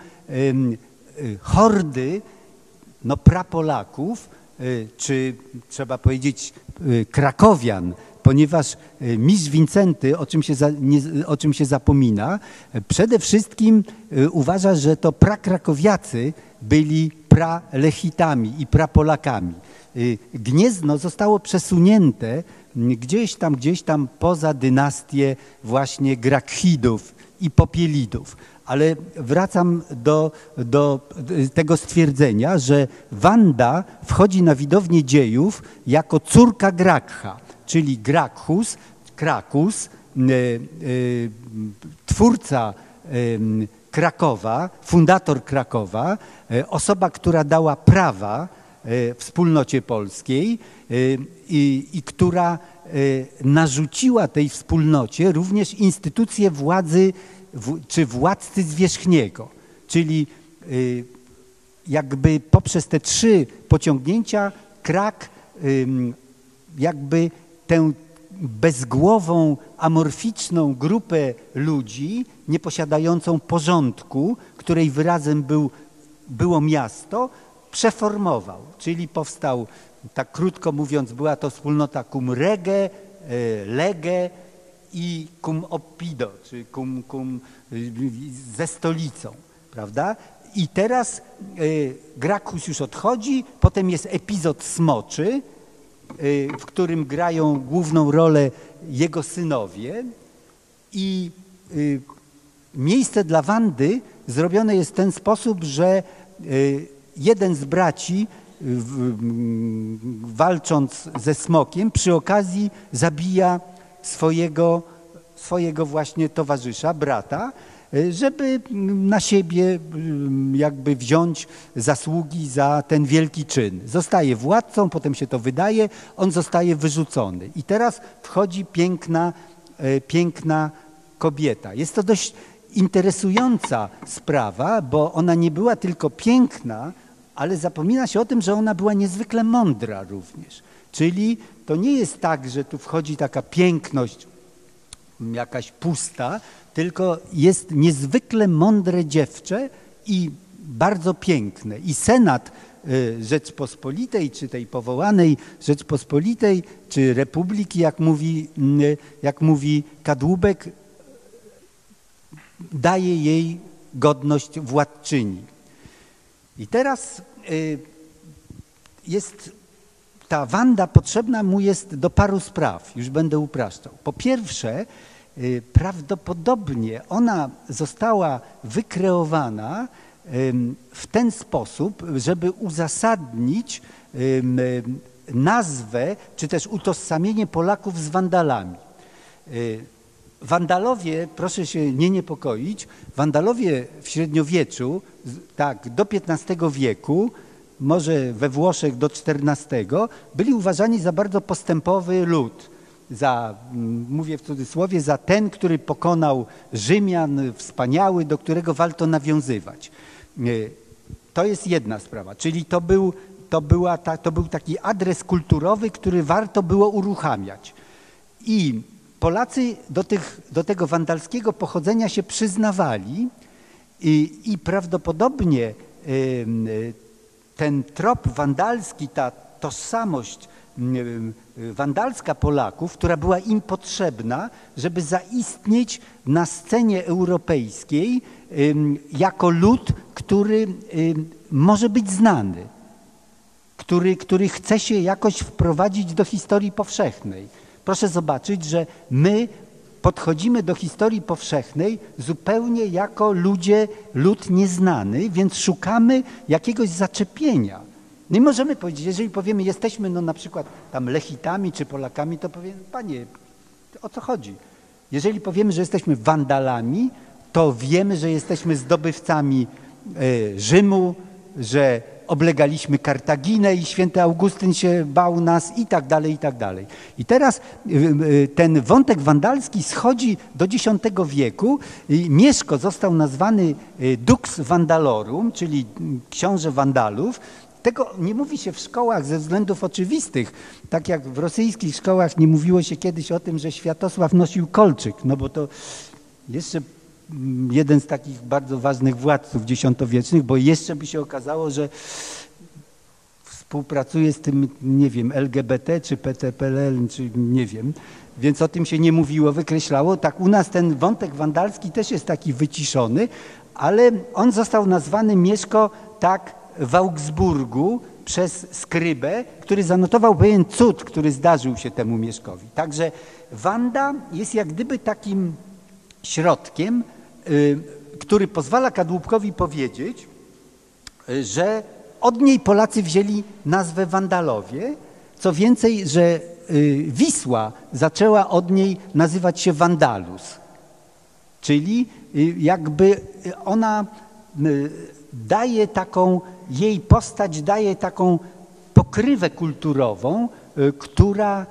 hordy no, prapolaków, czy trzeba powiedzieć krakowian, ponieważ mistrz Wincenty, o czym się, za, nie, o czym się zapomina, przede wszystkim uważa, że to prakrakowiacy byli pralechitami i prapolakami. Gniezno zostało przesunięte gdzieś tam, gdzieś tam poza dynastię właśnie Grakhidów i Popielidów. Ale wracam do, do tego stwierdzenia, że Wanda wchodzi na widownię dziejów jako córka Grakcha, czyli Gracchus, Krakus, y, y, twórca y, Krakowa, fundator Krakowa, y, osoba, która dała prawa y, wspólnocie polskiej y, i, i która y, narzuciła tej wspólnocie również instytucję władzy w, czy władcy zwierzchniego, czyli y, jakby poprzez te trzy pociągnięcia Krak y, jakby tę bezgłową, amorficzną grupę ludzi, nieposiadającą porządku, której wyrazem był, było miasto, przeformował. Czyli powstał, tak krótko mówiąc, była to wspólnota cum rege, lege i cum oppido, czy cum, cum ze stolicą, prawda? I teraz y, Gracchus już odchodzi, potem jest epizod smoczy, w którym grają główną rolę jego synowie i miejsce dla Wandy zrobione jest w ten sposób, że jeden z braci walcząc ze smokiem przy okazji zabija swojego, swojego właśnie towarzysza, brata, żeby na siebie jakby wziąć zasługi za ten wielki czyn. Zostaje władcą, potem się to wydaje, on zostaje wyrzucony. I teraz wchodzi piękna, piękna kobieta. Jest to dość interesująca sprawa, bo ona nie była tylko piękna, ale zapomina się o tym, że ona była niezwykle mądra również. Czyli to nie jest tak, że tu wchodzi taka piękność jakaś pusta, tylko jest niezwykle mądre dziewczę i bardzo piękne. I Senat Rzeczpospolitej, czy tej powołanej Rzeczpospolitej, czy Republiki, jak mówi, jak mówi Kadłubek, daje jej godność władczyni. I teraz jest ta Wanda potrzebna mu jest do paru spraw, już będę upraszczał. Po pierwsze, prawdopodobnie ona została wykreowana w ten sposób, żeby uzasadnić nazwę, czy też utożsamienie Polaków z Wandalami. Wandalowie, proszę się nie niepokoić, Wandalowie w średniowieczu, tak, do piętnastego wieku, może we Włoszech do czternastego, byli uważani za bardzo postępowy lud. Za, mówię w cudzysłowie, za ten, który pokonał Rzymian, wspaniały, do którego warto nawiązywać. To jest jedna sprawa, czyli to był, to była ta, to był taki adres kulturowy, który warto było uruchamiać. I Polacy do, tych, do tego wandalskiego pochodzenia się przyznawali i, i prawdopodobnie ten trop wandalski, ta tożsamość wandalska Polaków, która była im potrzebna, żeby zaistnieć na scenie europejskiej jako lud, który może być znany, który, który chce się jakoś wprowadzić do historii powszechnej. Proszę zobaczyć, że my podchodzimy do historii powszechnej zupełnie jako ludzie, lud nieznany, więc szukamy jakiegoś zaczepienia. No i możemy powiedzieć, jeżeli powiemy, jesteśmy no na przykład tam Lechitami czy Polakami, to powiemy, panie, o co chodzi? Jeżeli powiemy, że jesteśmy Wandalami, to wiemy, że jesteśmy zdobywcami y, Rzymu, że oblegaliśmy Kartaginę i święty Augustyn się bał nas i tak dalej, i tak dalej. I teraz ten wątek wandalski schodzi do dziesiątego wieku. Mieszko został nazwany Dux Vandalorum, czyli książę Wandalów. Tego nie mówi się w szkołach ze względów oczywistych, tak jak w rosyjskich szkołach nie mówiło się kiedyś o tym, że Światosław nosił kolczyk, no bo to jeszcze jeden z takich bardzo ważnych władców dziesiątowiecznych, bo jeszcze by się okazało, że współpracuje z tym, nie wiem, L G B T czy P T P L, czy nie wiem, więc o tym się nie mówiło, wykreślało. Tak u nas ten wątek wandalski też jest taki wyciszony, ale on został nazwany Mieszko tak w Augsburgu przez skrybę, który zanotował pewien cud, który zdarzył się temu Mieszkowi. Także Wanda jest jak gdyby takim środkiem, który pozwala Kadłubkowi powiedzieć, że od niej Polacy wzięli nazwę Wandalowie. Co więcej, że Wisła zaczęła od niej nazywać się Vandalus. Czyli jakby ona daje taką, jej postać daje taką pokrywę kulturową, która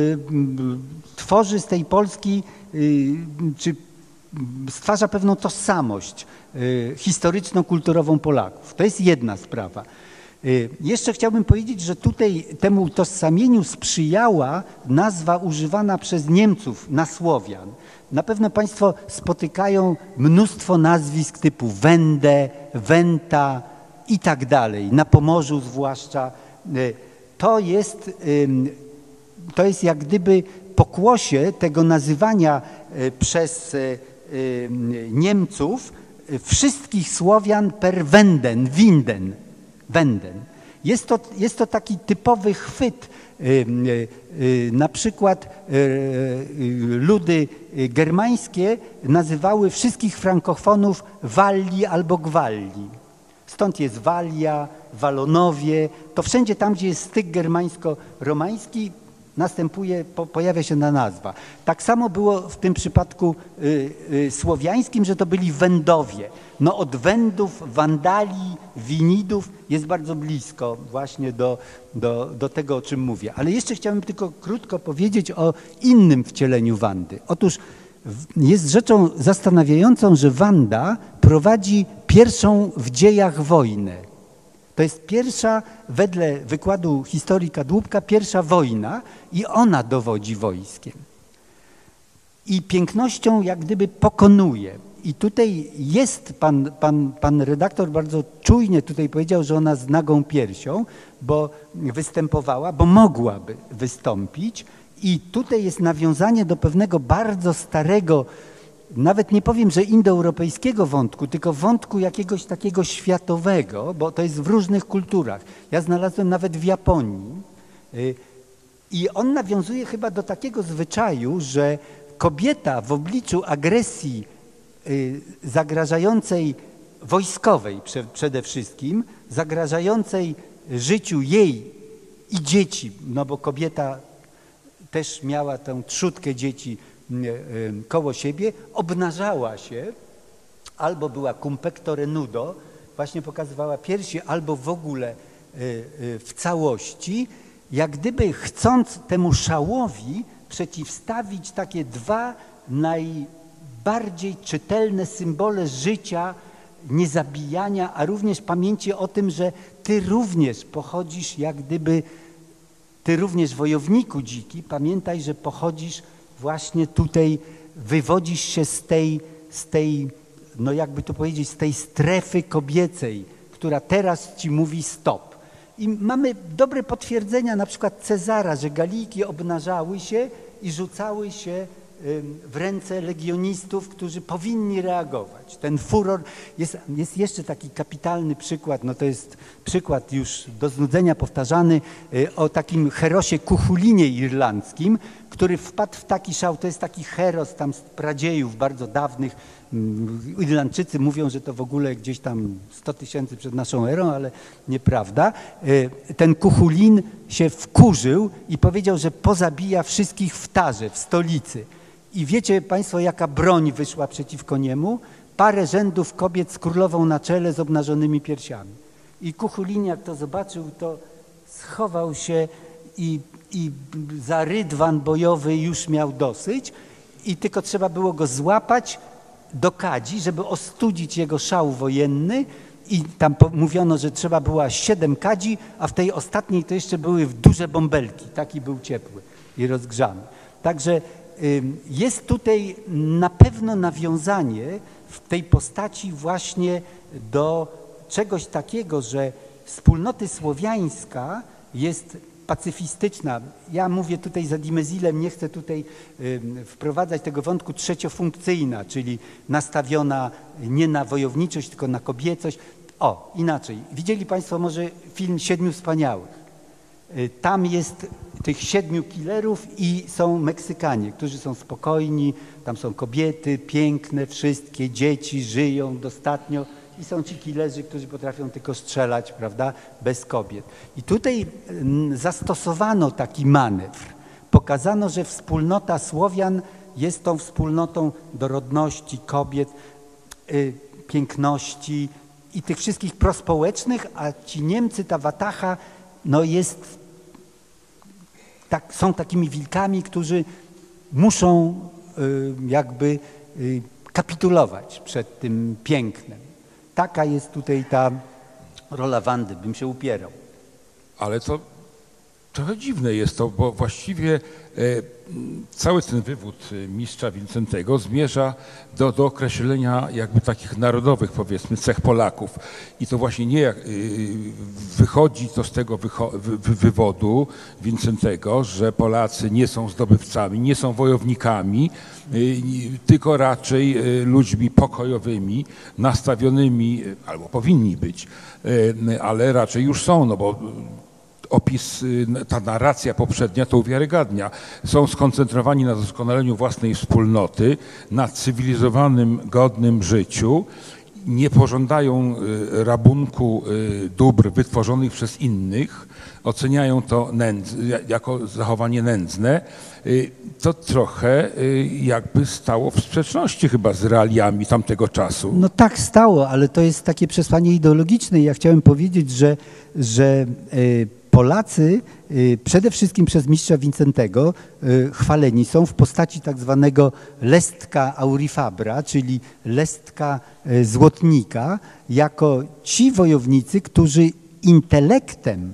tworzy z tej Polski, czy stwarza pewną tożsamość historyczną, kulturową Polaków. To jest jedna sprawa. Jeszcze chciałbym powiedzieć, że tutaj temu utożsamieniu sprzyjała nazwa używana przez Niemców na Słowian. Na pewno Państwo spotykają mnóstwo nazwisk typu Wende, Wenta i tak dalej, na Pomorzu zwłaszcza. To jest, to jest jak gdyby pokłosie tego nazywania przez Niemców wszystkich Słowian per Wenden, Winden, Wenden. Jest to, jest to taki typowy chwyt. Na przykład ludy germańskie nazywały wszystkich frankofonów Walli albo Gwalli. Stąd jest Walia, Walonowie. To wszędzie tam, gdzie jest styk germańsko-romański, następuje, po, pojawia się na nazwa. Tak samo było w tym przypadku y, y, słowiańskim, że to byli Wędowie. No od Wędów, Wandali, Winidów jest bardzo blisko właśnie do, do, do tego, o czym mówię. Ale jeszcze chciałbym tylko krótko powiedzieć o innym wcieleniu Wandy. Otóż jest rzeczą zastanawiającą, że Wanda prowadzi pierwszą w dziejach wojnę. To jest pierwsza, wedle wykładu historii Kadłubka, pierwsza wojna i ona dowodzi wojskiem. I pięknością jak gdyby pokonuje. I tutaj jest, pan, pan, pan redaktor bardzo czujnie tutaj powiedział, że ona z nagą piersią, bo występowała, bo mogłaby wystąpić. I tutaj jest nawiązanie do pewnego bardzo starego, nawet nie powiem, że indoeuropejskiego wątku, tylko wątku jakiegoś takiego światowego, bo to jest w różnych kulturach. Ja znalazłem nawet w Japonii i on nawiązuje chyba do takiego zwyczaju, że kobieta w obliczu agresji zagrażającej wojskowej przede wszystkim, zagrażającej życiu jej i dzieci, no bo kobieta też miała tę trzódkę dzieci koło siebie, obnażała się, albo była cum pectore nudo, właśnie pokazywała piersi, albo w ogóle w całości, jak gdyby chcąc temu szałowi przeciwstawić takie dwa najbardziej czytelne symbole życia, niezabijania, a również pamięci o tym, że ty również pochodzisz jak gdyby, ty również wojowniku dziki, pamiętaj, że pochodzisz właśnie tutaj, wywodzisz się z tej, z tej, no jakby to powiedzieć, z tej strefy kobiecej, która teraz ci mówi stop. I mamy dobre potwierdzenia na przykład Cezara, że Galijki obnażały się i rzucały się w ręce legionistów, którzy powinni reagować. Ten furor, jest, jest jeszcze taki kapitalny przykład, no to jest przykład już do znudzenia powtarzany, o takim herosie Kuchulinie irlandzkim, który wpadł w taki szał, to jest taki heros tam z pradziejów bardzo dawnych. Irlandczycy mówią, że to w ogóle gdzieś tam sto tysięcy przed naszą erą, ale nieprawda. Ten Cuchulainn się wkurzył i powiedział, że pozabija wszystkich w Tarze, w stolicy. I wiecie państwo, jaka broń wyszła przeciwko niemu? Parę rzędów kobiet z królową na czele z obnażonymi piersiami. I Cuchulainn, jak to zobaczył, to schował się i, i za rydwan bojowy już miał dosyć i tylko trzeba było go złapać do kadzi, żeby ostudzić jego szał wojenny i tam mówiono, że trzeba było siedem kadzi, a w tej ostatniej to jeszcze były duże bąbelki. Taki był ciepły i rozgrzany. Także jest tutaj na pewno nawiązanie w tej postaci właśnie do czegoś takiego, że wspólnoty słowiańska jest pacyfistyczna. Ja mówię tutaj za Dimezilem, nie chcę tutaj wprowadzać tego wątku trzeciofunkcyjna, czyli nastawiona nie na wojowniczość, tylko na kobiecość. O, inaczej. Widzieli państwo może film Siedmiu Wspaniałych? Tam jest tych siedmiu killerów i są Meksykanie, którzy są spokojni, tam są kobiety, piękne, wszystkie, dzieci, żyją dostatnio i są ci killerzy, którzy potrafią tylko strzelać, prawda, bez kobiet. I tutaj zastosowano taki manewr. Pokazano, że wspólnota Słowian jest tą wspólnotą dorodności kobiet, y, piękności i tych wszystkich prospołecznych, a ci Niemcy, ta Watacha, no jest, tak, są takimi wilkami, którzy muszą y, jakby y, kapitulować przed tym pięknem. Taka jest tutaj ta rola Wandy, bym się upierał. Ale to trochę dziwne jest to, bo właściwie e, cały ten wywód mistrza Wincentego zmierza do, do określenia jakby takich narodowych, powiedzmy, cech Polaków. I to właśnie nie jak, y, wychodzi to z tego wycho- wy, wy, wywodu Wincentego, że Polacy nie są zdobywcami, nie są wojownikami, y, tylko raczej y, ludźmi pokojowymi, nastawionymi, albo powinni być, y, ale raczej już są, no bo opis, ta narracja poprzednia to uwiarygadnia. Są skoncentrowani na doskonaleniu własnej wspólnoty, na cywilizowanym, godnym życiu, nie pożądają rabunku dóbr wytworzonych przez innych, oceniają to nędz, jako zachowanie nędzne. To trochę jakby stało w sprzeczności chyba z realiami tamtego czasu. No tak stało, ale to jest takie przesłanie ideologiczne. Ja chciałem powiedzieć, że, że Polacy przede wszystkim przez mistrza Wincentego chwaleni są w postaci tak zwanego lestka aurifabra, czyli lestka złotnika, jako ci wojownicy, którzy intelektem,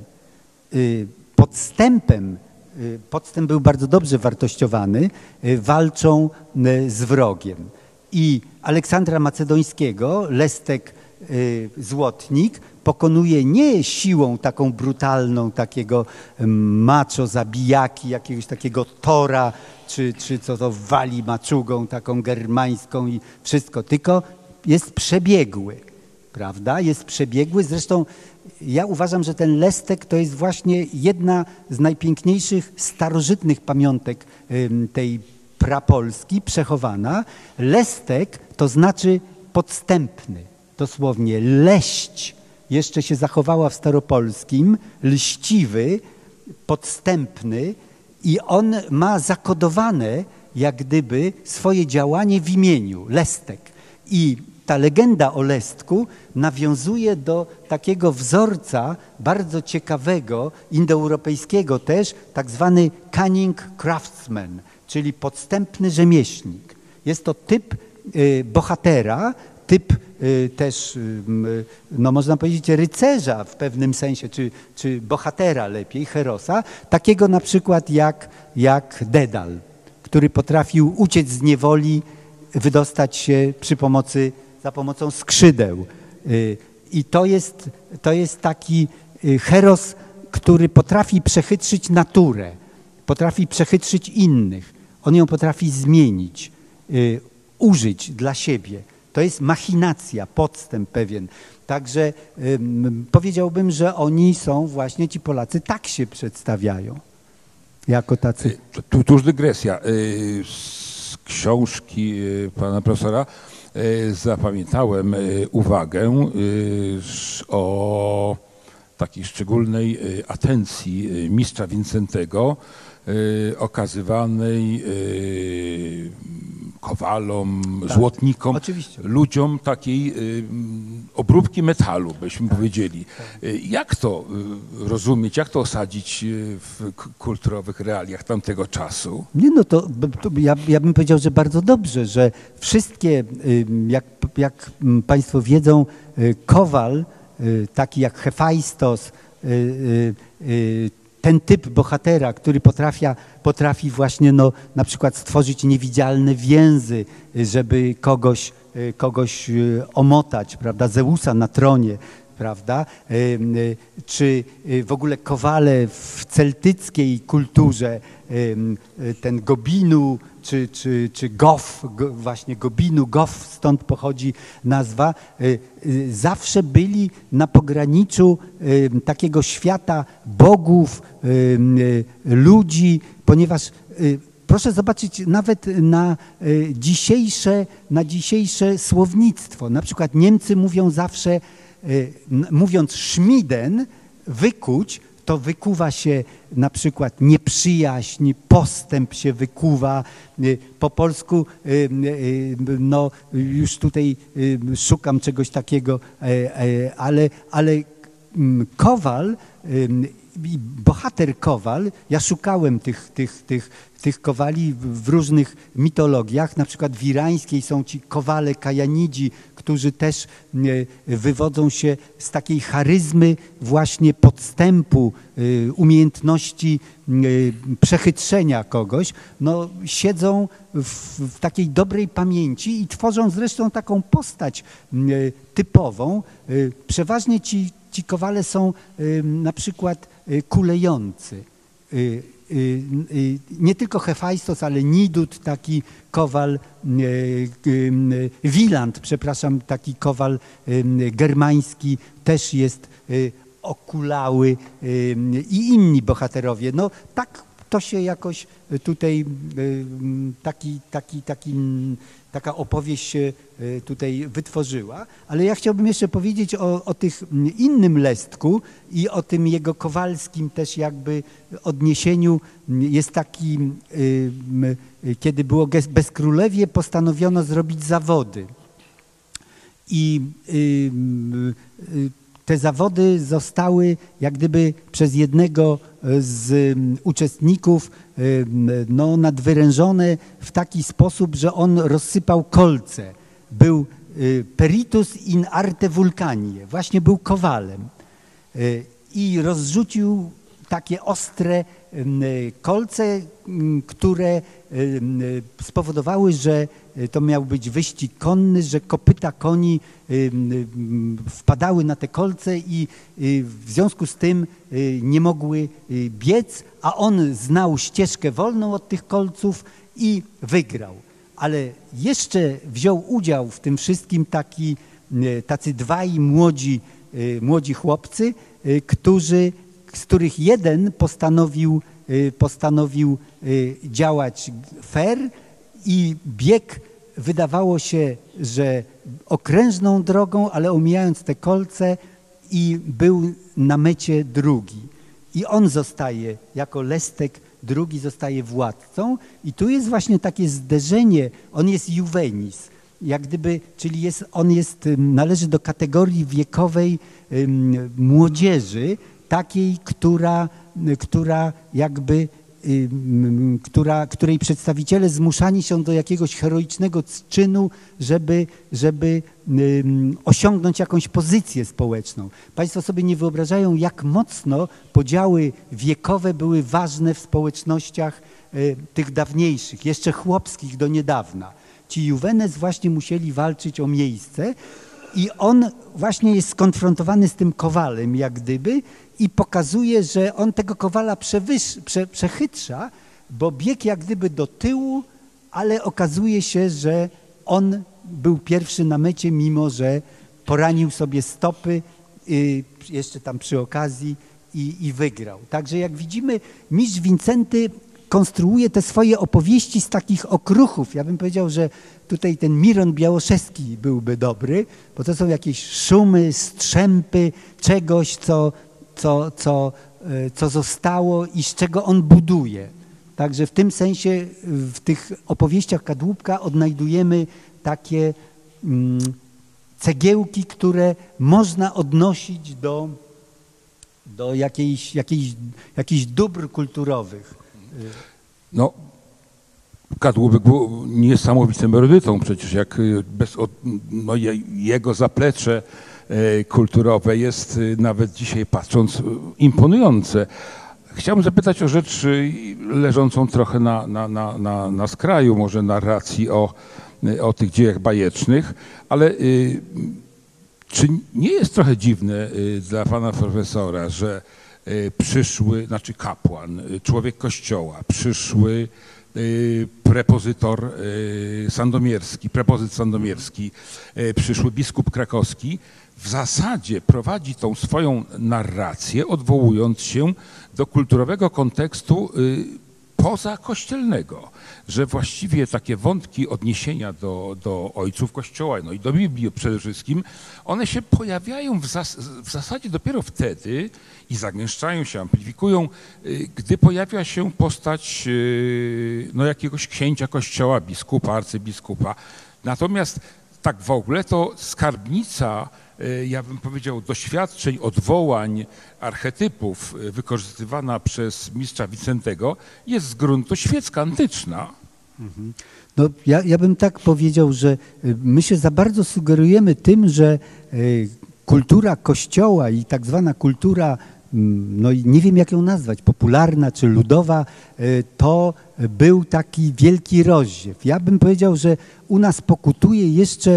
podstępem, podstęp był bardzo dobrze wartościowany, walczą z wrogiem. I Aleksandra Macedońskiego, lestek złotnik, pokonuje nie siłą taką brutalną, takiego macho zabijaki, jakiegoś takiego Tora, czy, czy co to wali maczugą taką germańską i wszystko, tylko jest przebiegły, prawda? Jest przebiegły. Zresztą ja uważam, że ten lestek to jest właśnie jedna z najpiękniejszych starożytnych pamiątek tej prapolski, przechowana. Lestek to znaczy podstępny, dosłownie leść. Jeszcze się zachowała w staropolskim, lściwy, podstępny i on ma zakodowane jak gdyby swoje działanie w imieniu, lestek. I ta legenda o lestku nawiązuje do takiego wzorca bardzo ciekawego, indoeuropejskiego też, tak zwany cunning craftsman, czyli podstępny rzemieślnik. Jest to typ y, bohatera, typ y, też, y, no można powiedzieć, rycerza w pewnym sensie, czy, czy bohatera lepiej, herosa, takiego na przykład jak, jak Dedal, który potrafił uciec z niewoli, wydostać się przy pomocy, za pomocą skrzydeł. Y, I to jest, to jest taki heros, który potrafi przechytrzyć naturę, potrafi przechytrzyć innych. On ją potrafi zmienić, y, użyć dla siebie. To jest machinacja, podstęp pewien. Także ym, powiedziałbym, że oni są właśnie, ci Polacy, tak się przedstawiają. jako tacy. Tu, tuż dygresja. Z książki pana profesora zapamiętałem uwagę o takiej szczególnej atencji mistrza Wincentego okazywanej kowalom, tak, złotnikom, oczywiście, ludziom takiej obróbki metalu, byśmy tak powiedzieli. Tak. Jak to rozumieć, jak to osadzić w kulturowych realiach tamtego czasu? Nie, no to, to ja, ja bym powiedział, że bardzo dobrze, że wszystkie, jak, jak Państwo wiedzą, kowal, taki jak Hefajstos, ten typ bohatera, który potrafi, potrafi właśnie no, na przykład stworzyć niewidzialne więzy, żeby kogoś, kogoś omotać, prawda, Zeusa na tronie, prawda, czy w ogóle kowale w celtyckiej kulturze, ten Gobinu, czy, czy, czy Gof, właśnie Gobinu, Gof, stąd pochodzi nazwa, zawsze byli na pograniczu takiego świata bogów, ludzi, ponieważ proszę zobaczyć nawet na dzisiejsze, na dzisiejsze słownictwo. Na przykład Niemcy mówią zawsze, mówiąc szmiden, wykuć, to wykuwa się na przykład nieprzyjaźń, postęp się wykuwa. Po polsku, no już tutaj szukam czegoś takiego, ale, ale kowal, bohater kowal, ja szukałem tych, tych, tych, tych kowali w różnych mitologiach, na przykład w irańskiej są ci kowale kajanidzi, którzy też wywodzą się z takiej charyzmy właśnie podstępu, umiejętności przechytrzenia kogoś, no siedzą w, w takiej dobrej pamięci i tworzą zresztą taką postać typową. Przeważnie ci, ci kowale są na przykład kulejący. Nie tylko Hefajstos, ale Nidut, taki kowal, Wieland, przepraszam, taki kowal germański też jest okulały i inni bohaterowie. No tak to się jakoś tutaj, taki, taki, taki, taka opowieść się tutaj wytworzyła, ale ja chciałbym jeszcze powiedzieć o, o tych innym Lestku i o tym jego kowalskim też jakby odniesieniu. Jest taki, kiedy było Bezkrólewie, postanowiono zrobić zawody i te zawody zostały jak gdyby przez jednego z uczestników no, nadwyrężone w taki sposób, że on rozsypał kolce. Był peritus in arte vulcanie, właśnie był kowalem i rozrzucił takie ostre kolce, które spowodowały, że to miał być wyścig konny, że kopyta koni wpadały na te kolce i w związku z tym nie mogły biec, a on znał ścieżkę wolną od tych kolców i wygrał. Ale jeszcze wziął udział w tym wszystkim taki, tacy dwaj młodzi, młodzi chłopcy, którzy, z których jeden postanowił, postanowił działać fair i bieg wydawało się, że okrężną drogą, ale omijając te kolce i był na mecie drugi. I on zostaje jako Lestek, drugi zostaje władcą i tu jest właśnie takie zderzenie, on jest juvenis, jak gdyby, czyli jest, on jest, należy do kategorii wiekowej um, młodzieży, takiej, która, która jakby Która, której przedstawiciele zmuszani są do jakiegoś heroicznego czynu, żeby, żeby um, osiągnąć jakąś pozycję społeczną. Państwo sobie nie wyobrażają, jak mocno podziały wiekowe były ważne w społecznościach y, tych dawniejszych, jeszcze chłopskich do niedawna. Ci juvenes właśnie musieli walczyć o miejsce i on właśnie jest skonfrontowany z tym kowalem, jak gdyby, i pokazuje, że on tego kowala przewyż, prze, przechytrza, bo biegł jak gdyby do tyłu, ale okazuje się, że on był pierwszy na mecie, mimo że poranił sobie stopy, y, jeszcze tam przy okazji i, i wygrał. Także jak widzimy, mistrz Wincenty konstruuje te swoje opowieści z takich okruchów. Ja bym powiedział, że tutaj ten Miron Białoszewski byłby dobry, bo to są jakieś szumy, strzępy czegoś, co, co, co, co zostało i z czego on buduje. Także w tym sensie w tych opowieściach Kadłubka odnajdujemy takie mm, cegiełki, które można odnosić do, do jakiejś, jakiejś, jakichś dóbr kulturowych. No, Kadłubek był niesamowitym erudytą, przecież jak bez, no, jego zaplecze kulturowe jest nawet dzisiaj patrząc imponujące. Chciałbym zapytać o rzecz leżącą trochę na, na, na, na, na skraju może narracji o, o tych dziejach bajecznych, ale y, czy nie jest trochę dziwne y, dla pana profesora, że y, przyszły, znaczy kapłan, y, człowiek kościoła, przyszły y, prepozytor y, sandomierski, prepozyt sandomierski, y, przyszły biskup krakowski, w zasadzie prowadzi tą swoją narrację, odwołując się do kulturowego kontekstu y, pozakościelnego, że właściwie takie wątki odniesienia do, do ojców Kościoła, no i do Biblii przede wszystkim, one się pojawiają w, zas w zasadzie dopiero wtedy i zagęszczają się, amplifikują, y, gdy pojawia się postać y, no, jakiegoś księcia Kościoła, biskupa, arcybiskupa. Natomiast tak w ogóle to skarbnica, ja bym powiedział, doświadczeń, odwołań, archetypów wykorzystywana przez mistrza Wincentego jest z gruntu świecka, antyczna. No, ja, ja bym tak powiedział, że my się za bardzo sugerujemy tym, że kultura Kościoła i tak zwana kultura, no nie wiem jak ją nazwać, popularna czy ludowa, to był taki wielki rozziew. Ja bym powiedział, że u nas pokutuje jeszcze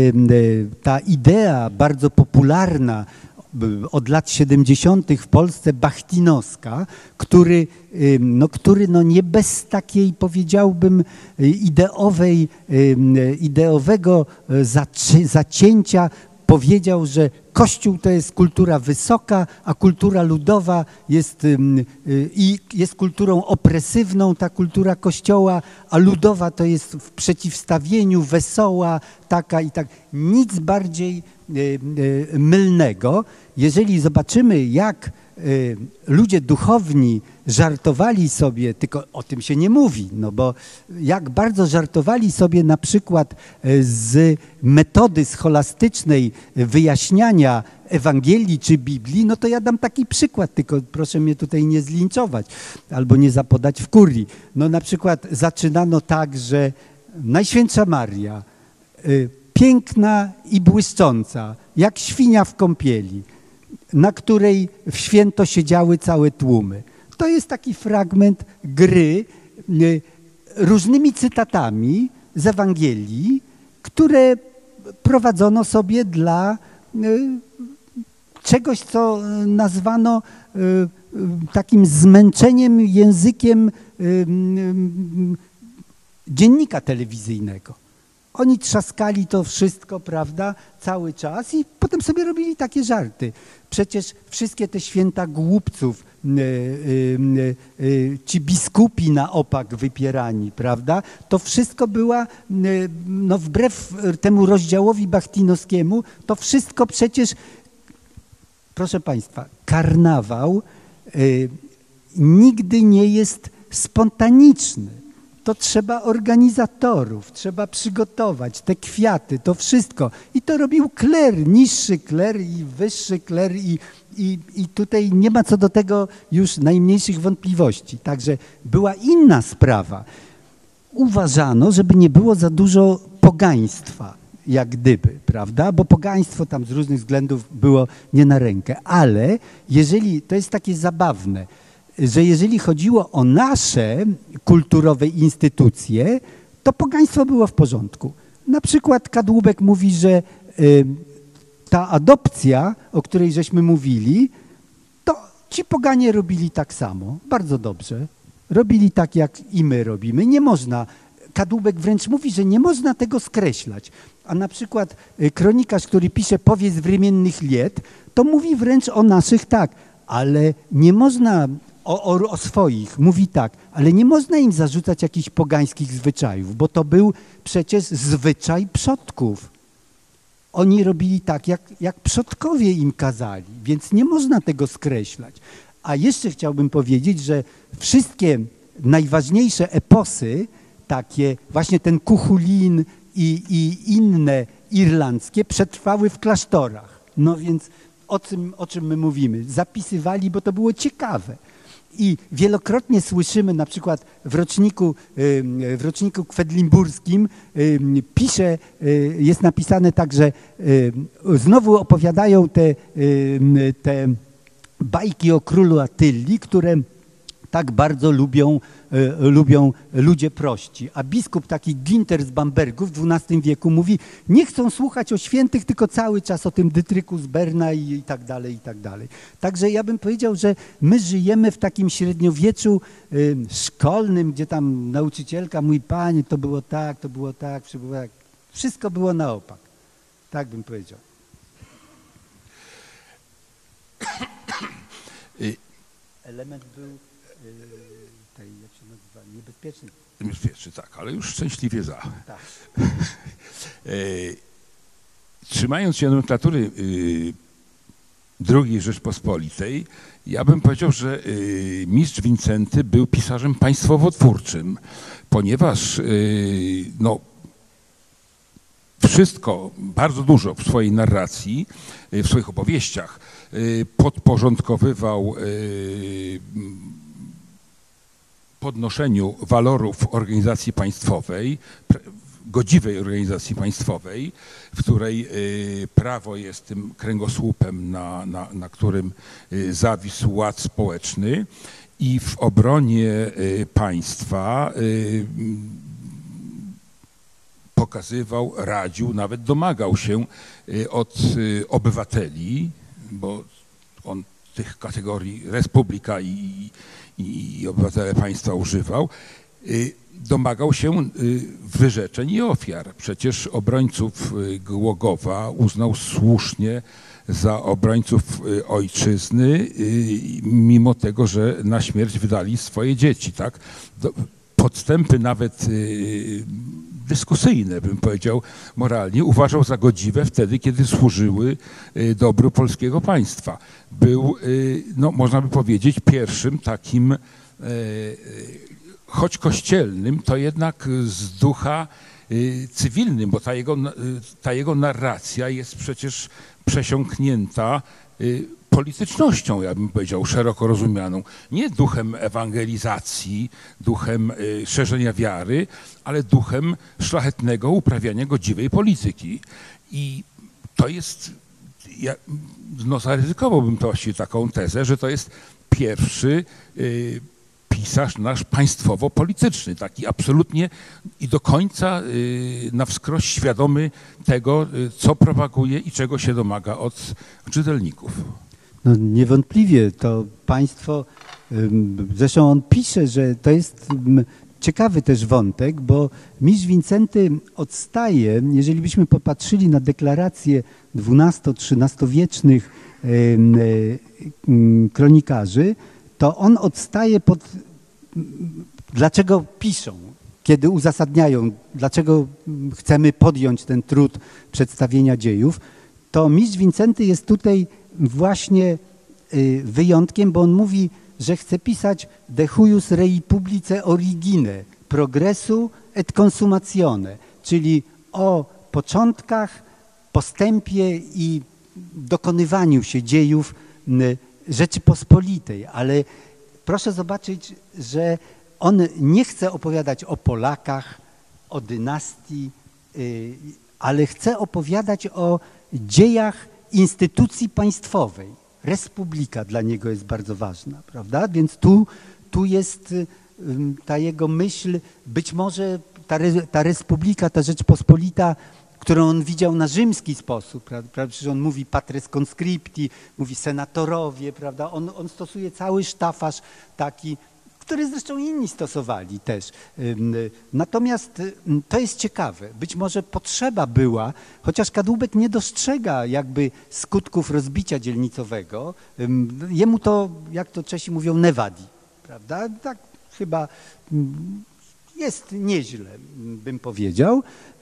ta idea bardzo popularna od lat siedemdziesiątych w Polsce Bachtinowska, który, no, który no nie bez takiej, powiedziałbym, ideowej, ideowego zacięcia powiedział, że Kościół to jest kultura wysoka, a kultura ludowa jest, i jest kulturą opresywną, ta kultura Kościoła, a ludowa to jest w przeciwstawieniu, wesoła, taka i tak. Nic bardziej mylnego. Jeżeli zobaczymy, jak ludzie duchowni żartowali sobie, tylko o tym się nie mówi, no bo jak bardzo żartowali sobie na przykład z metody scholastycznej wyjaśniania Ewangelii czy Biblii, no to ja dam taki przykład, tylko proszę mnie tutaj nie zlinczować albo nie zapodać w kurii. No na przykład zaczynano tak, że Najświętsza Maria, piękna i błyszcząca, jak świnia w kąpieli, na której w święto siedziały całe tłumy. To jest taki fragment gry różnymi cytatami z Ewangelii, które prowadzono sobie dla czegoś, co nazwano takim zmęczeniem językiem dziennika telewizyjnego. Oni trzaskali to wszystko, prawda, cały czas i potem sobie robili takie żarty. Przecież wszystkie te święta głupców, y, y, y, ci biskupi na opak wypierani, prawda, to wszystko była, no wbrew temu rozdziałowi bachtinowskiemu, to wszystko przecież, proszę Państwa, karnawał nigdy nie jest spontaniczny. To trzeba organizatorów, trzeba przygotować te kwiaty, to wszystko. I to robił kler, niższy kler i wyższy kler i, i, i tutaj nie ma co do tego już najmniejszych wątpliwości. Także była inna sprawa. Uważano, żeby nie było za dużo pogaństwa, jak gdyby, prawda? Bo pogaństwo tam z różnych względów było nie na rękę. Ale jeżeli, to jest takie zabawne, że jeżeli chodziło o nasze kulturowe instytucje, to pogaństwo było w porządku. Na przykład Kadłubek mówi, że y, ta adopcja, o której żeśmy mówili, to ci poganie robili tak samo, bardzo dobrze. Robili tak, jak i my robimy. Nie można, Kadłubek wręcz mówi, że nie można tego skreślać. A na przykład kronikarz, który pisze Powieść Wremiennych Liet, to mówi wręcz o naszych tak, ale nie można o, o, o swoich, mówi tak, ale nie można im zarzucać jakichś pogańskich zwyczajów, bo to był przecież zwyczaj przodków. Oni robili tak, jak, jak przodkowie im kazali, więc nie można tego skreślać. A jeszcze chciałbym powiedzieć, że wszystkie najważniejsze eposy, takie właśnie ten Cuchulainn i, i inne irlandzkie, przetrwały w klasztorach. No więc o czym, o czym my mówimy? Zapisywali, bo to było ciekawe. I wielokrotnie słyszymy, na przykład w roczniku, w roczniku kwedlimburskim pisze, jest napisane tak, że znowu opowiadają te, te bajki o królu Attylii, które tak bardzo lubią, lubią ludzie prości. A biskup taki Ginter z Bambergu w dwunastym wieku mówi, nie chcą słuchać o świętych, tylko cały czas o tym Dytryku z Berna i, i tak dalej, i tak dalej. Także ja bym powiedział, że my żyjemy w takim średniowieczu y, szkolnym, gdzie tam nauczycielka mówi, panie, to było tak, to było tak, wszystko było na opak. Tak bym powiedział. Element był tej, jak się nazywa, niebezpieczny. Niebezpieczny, tak, ale już szczęśliwie za. Tak. e, trzymając się nomenklatury y, drugiej Rzeczpospolitej, ja bym powiedział, że y, mistrz Wincenty był pisarzem państwowotwórczym, ponieważ y, no, wszystko, bardzo dużo w swojej narracji, w swoich opowieściach podporządkowywał podnoszeniu walorów organizacji państwowej, godziwej organizacji państwowej, w której prawo jest tym kręgosłupem, na, na, na którym zawisł ład społeczny, i w obronie państwa pokazywał, radził, nawet domagał się od obywateli, bo on tych kategorii republika i, i, i obywatele państwa używał, domagał się wyrzeczeń i ofiar. Przecież obrońców Głogowa uznał słusznie za obrońców ojczyzny, mimo tego, że na śmierć wydali swoje dzieci. Tak? Podstępy nawet dyskusyjne, bym powiedział, moralnie, uważał za godziwe wtedy, kiedy służyły dobru polskiego państwa. Był, no, można by powiedzieć, pierwszym takim, choć kościelnym, to jednak z ducha cywilnym, bo ta jego, ta jego narracja jest przecież przesiąknięta politycznością, ja bym powiedział, szeroko rozumianą. Nie duchem ewangelizacji, duchem y, szerzenia wiary, ale duchem szlachetnego uprawiania godziwej polityki. I to jest, ja no, zaryzykowałbym to właściwie taką tezę, że to jest pierwszy y, pisarz nasz państwowo-polityczny, taki absolutnie i do końca y, na wskroś świadomy tego, y, co propaguje i czego się domaga od czytelników. No niewątpliwie to państwo, zresztą on pisze, że to jest ciekawy też wątek, bo mistrz Wincenty odstaje, jeżeli byśmy popatrzyli na deklaracje dwunasto-trzynastowiecznych kronikarzy, to on odstaje pod, dlaczego piszą, kiedy uzasadniają, dlaczego chcemy podjąć ten trud przedstawienia dziejów, to mistrz Wincenty jest tutaj właśnie wyjątkiem, bo on mówi, że chce pisać de huius rei publice origine, progressu et consumatione, czyli o początkach, postępie i dokonywaniu się dziejów Rzeczypospolitej. Ale proszę zobaczyć, że on nie chce opowiadać o Polakach, o dynastii, ale chce opowiadać o dziejach instytucji państwowej. Republika dla niego jest bardzo ważna, prawda? Więc tu, tu jest ta jego myśl, być może ta, ta Republika, ta Rzeczpospolita, którą on widział na rzymski sposób, prawda? Przecież on mówi patres conscripti, mówi senatorowie, prawda? On, on stosuje cały sztafaż taki, które zresztą inni stosowali też. Natomiast to jest ciekawe. Być może potrzeba była, chociaż Kadłubek nie dostrzega jakby skutków rozbicia dzielnicowego. Jemu to, jak to Czesi mówią, nie wadi, prawda? Tak chyba jest nieźle, bym powiedział.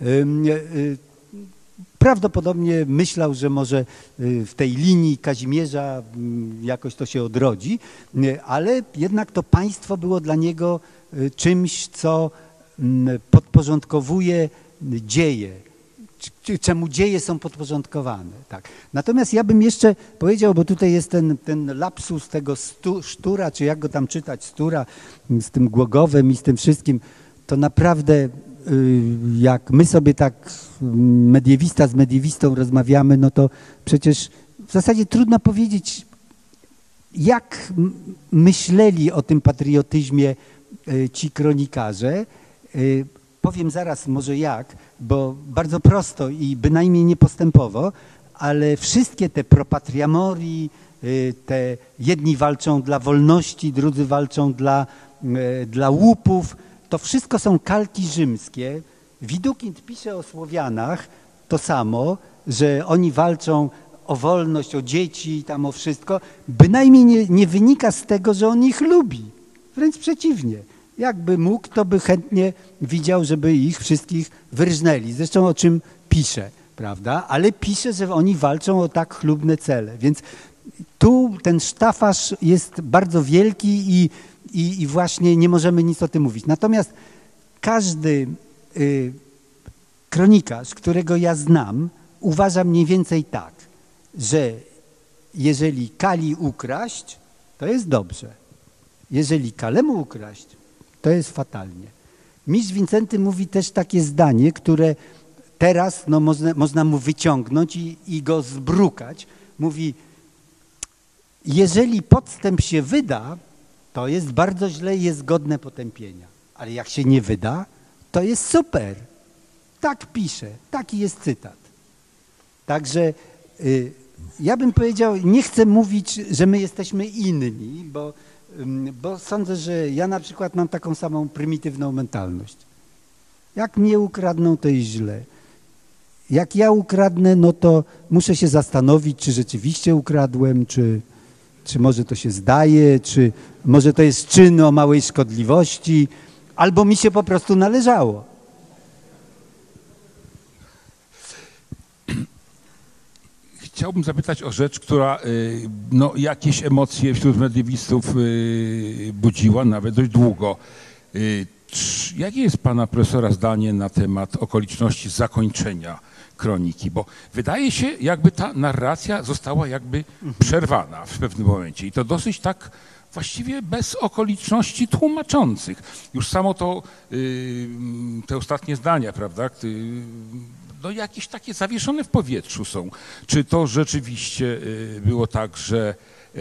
Prawdopodobnie myślał, że może w tej linii Kazimierza jakoś to się odrodzi, ale jednak to państwo było dla niego czymś, co podporządkowuje dzieje, czemu dzieje są podporządkowane. Tak. Natomiast ja bym jeszcze powiedział, bo tutaj jest ten, ten lapsus tego stu, sztura, czy jak go tam czytać, stura, z tym Głogowem i z tym wszystkim, to naprawdę jak my sobie tak mediewista z mediewistą rozmawiamy, no to przecież w zasadzie trudno powiedzieć, jak myśleli o tym patriotyzmie ci kronikarze. Powiem zaraz może jak, bo bardzo prosto i bynajmniej nie postępowo, ale wszystkie te propatriamorii, te jedni walczą dla wolności, drudzy walczą dla, dla łupów, to wszystko są kalki rzymskie. Widukind pisze o Słowianach to samo, że oni walczą o wolność, o dzieci, tam o wszystko. Bynajmniej nie, nie wynika z tego, że on ich lubi. Wręcz przeciwnie. Jakby mógł, to by chętnie widział, żeby ich wszystkich wyrżnęli. Zresztą o czym pisze, prawda? Ale pisze, że oni walczą o tak chlubne cele. Więc tu ten sztafaż jest bardzo wielki i I, I właśnie nie możemy nic o tym mówić. Natomiast każdy y, kronikarz, którego ja znam, uważa mniej więcej tak, że jeżeli kali ukraść, to jest dobrze. Jeżeli kalemu ukraść, to jest fatalnie. Mistrz Wincenty mówi też takie zdanie, które teraz no, można, można mu wyciągnąć i, i go zbrukać. Mówi, jeżeli podstęp się wyda, to jest bardzo źle i jest godne potępienia. Ale jak się nie wyda, to jest super. Tak pisze, taki jest cytat. Także y, ja bym powiedział, nie chcę mówić, że my jesteśmy inni, bo, y, bo sądzę, że ja na przykład mam taką samą prymitywną mentalność. Jak mnie ukradną, to jest źle. Jak ja ukradnę, no to muszę się zastanowić, czy rzeczywiście ukradłem, czy... czy może to się zdaje, czy może to jest czyn o małej szkodliwości, albo mi się po prostu należało. Chciałbym zapytać o rzecz, która no, jakieś emocje wśród mediewistów budziła nawet dość długo. Jakie jest pana profesora zdanie na temat okoliczności zakończenia kroniki? Bo wydaje się, jakby ta narracja została jakby przerwana w pewnym momencie i to dosyć tak właściwie bez okoliczności tłumaczących. Już samo to, te ostatnie zdania, prawda, no jakieś takie zawieszone w powietrzu są. Czy to rzeczywiście było tak, że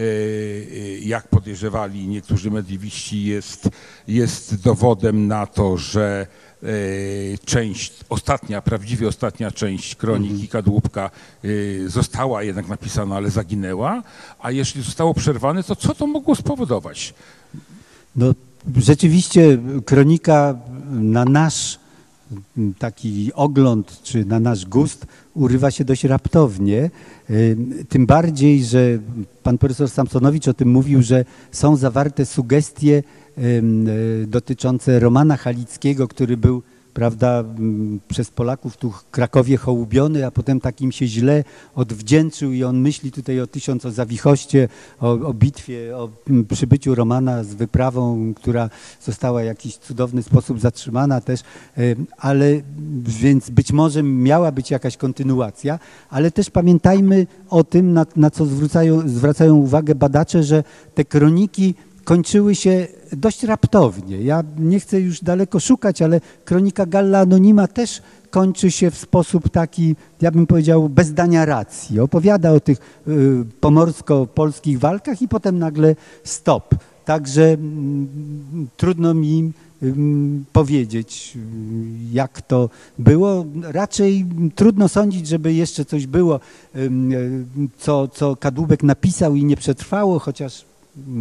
jak podejrzewali niektórzy mediewiści, jest, jest dowodem na to, że część, ostatnia, prawdziwie ostatnia część kroniki Kadłubka została jednak napisana, ale zaginęła, a jeśli zostało przerwane, to co to mogło spowodować? No rzeczywiście kronika na nasz taki ogląd, czy na nasz gust urywa się dość raptownie, tym bardziej, że pan profesor Samsonowicz o tym mówił, że są zawarte sugestie dotyczące Romana Halickiego, który był, prawda, przez Polaków tu w Krakowie hołubiony, a potem takim się źle odwdzięczył i on myśli tutaj o tysiąc, o Zawichoście, o, o bitwie, o przybyciu Romana z wyprawą, która została w jakiś cudowny sposób zatrzymana też, ale więc być może miała być jakaś kontynuacja, ale też pamiętajmy o tym, na, na co zwracają, zwracają uwagę badacze, że te kroniki kończyły się dość raptownie. Ja nie chcę już daleko szukać, ale kronika Galla Anonima też kończy się w sposób taki, ja bym powiedział, bez dania racji. Opowiada o tych y, pomorsko-polskich walkach i potem nagle stop. Także mm, trudno mi y, powiedzieć, y, jak to było. Raczej trudno sądzić, żeby jeszcze coś było, y, y, co, co Kadłubek napisał i nie przetrwało, chociaż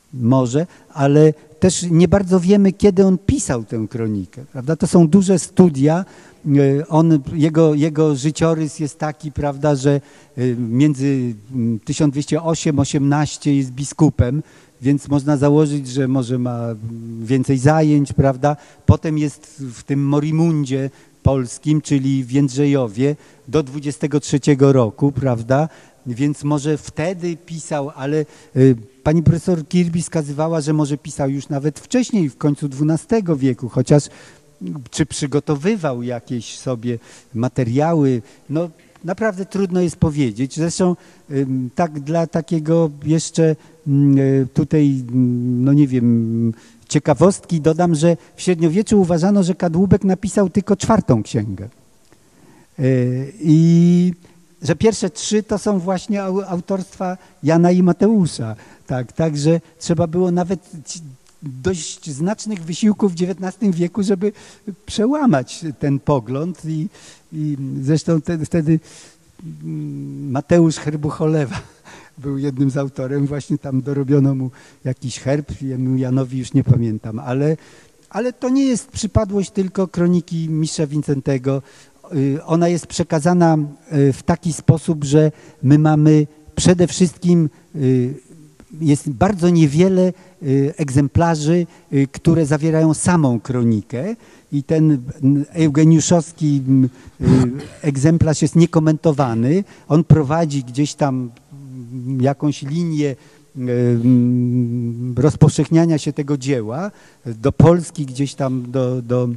może, ale też nie bardzo wiemy, kiedy on pisał tę kronikę, prawda? To są duże studia. On, jego, jego życiorys jest taki, prawda, że między tysiąc dwieście osiem osiemnaście jest biskupem, więc można założyć, że może ma więcej zajęć, prawda? Potem jest w tym Morimundzie polskim, czyli w Jędrzejowie do dwudziestego trzeciego roku, prawda? Więc może wtedy pisał, ale y, pani profesor Kirby wskazywała, że może pisał już nawet wcześniej, w końcu dwunastego wieku, chociaż czy przygotowywał jakieś sobie materiały, no naprawdę trudno jest powiedzieć. Zresztą y, tak dla takiego jeszcze y, tutaj, no nie wiem, ciekawostki dodam, że w średniowieczu uważano, że Kadłubek napisał tylko czwartą księgę. Y, I że pierwsze trzy to są właśnie autorstwa Jana i Mateusza. Tak, także trzeba było nawet dość znacznych wysiłków w dziewiętnastym wieku, żeby przełamać ten pogląd i, i zresztą te, wtedy Mateusz Herbucholewa był jednym z autorem, właśnie tam dorobiono mu jakiś herb, Janowi już nie pamiętam, ale, ale to nie jest przypadłość tylko kroniki mistrza Wincentego. Ona jest przekazana w taki sposób, że my mamy przede wszystkim, jest bardzo niewiele egzemplarzy, które zawierają samą kronikę i ten eugeniuszowski egzemplarz jest niekomentowany. On prowadzi gdzieś tam jakąś linię rozpowszechniania się tego dzieła do Polski, gdzieś tam do, do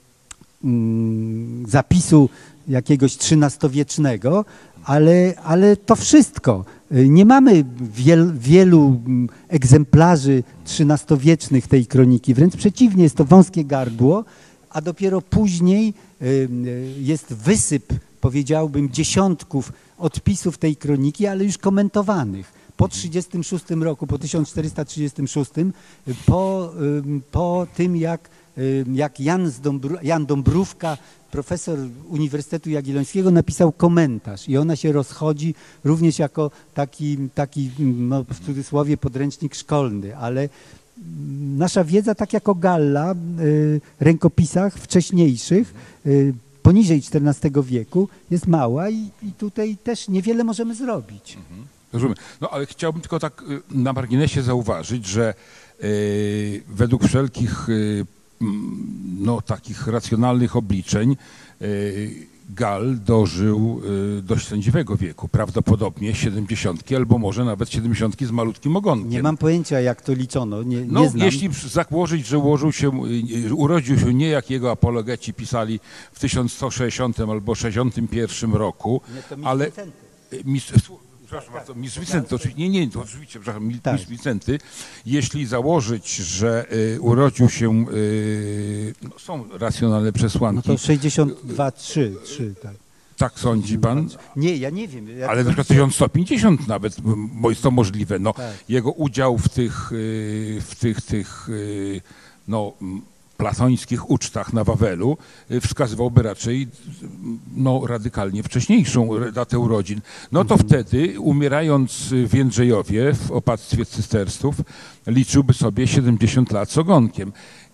zapisu jakiegoś trzynastowiecznego, ale, ale to wszystko. Nie mamy wiel, wielu egzemplarzy trzynastowiecznych tej kroniki, wręcz przeciwnie, jest to wąskie gardło, a dopiero później jest wysyp, powiedziałbym, dziesiątków odpisów tej kroniki, ale już komentowanych. Po trzydziestym szóstym roku, po tysiąc czterysta trzydziestym szóstym, po, po tym jak, jak Jan, z Dąbru, Jan Dąbrówka, profesor Uniwersytetu Jagiellońskiego, napisał komentarz i ona się rozchodzi również jako taki, taki no, w cudzysłowie podręcznik szkolny, ale nasza wiedza, tak jak o Galla, y, rękopisach wcześniejszych, y, poniżej czternastego wieku, jest mała i, i tutaj też niewiele możemy zrobić. Mhm. Rozumiem. No ale chciałbym tylko tak na marginesie zauważyć, że y, według wszelkich y, no, takich racjonalnych obliczeń y, Gall dożył y, dość sędziwego wieku, prawdopodobnie siedemdziesiątki albo może nawet siedemdziesiątki z malutkim ogonkiem. Nie mam pojęcia, jak to liczono, nie, no, nie znam. Jeśli założyć, że ułożył się, urodził się nie jak jego apologeci pisali w tysiąc sto sześćdziesiątym albo sześćdziesiątym pierwszym roku, nie, ale... Mistrz, przepraszam bardzo, mistrz Wicenty, oczywiście, nie, nie, to oczywiście, przepraszam, tak. mistrz Wicenty, jeśli założyć, że y, urodził się, y, no, są racjonalne przesłanki. No to sześćdziesiąt dwa, trzy, trzy, tak. Tak sądzi pan? Nie, ja nie wiem. Ja ale na przykład tysiąc sto pięćdziesiąt nawet, bo jest to możliwe. No, tak. Jego udział w tych, w tych, tych no, platońskich ucztach na Wawelu wskazywałby raczej no, radykalnie wcześniejszą datę urodzin. No to mhm. wtedy, umierając w Jędrzejowie w opactwie cysterstów, liczyłby sobie siedemdziesiąt lat z ogonkiem.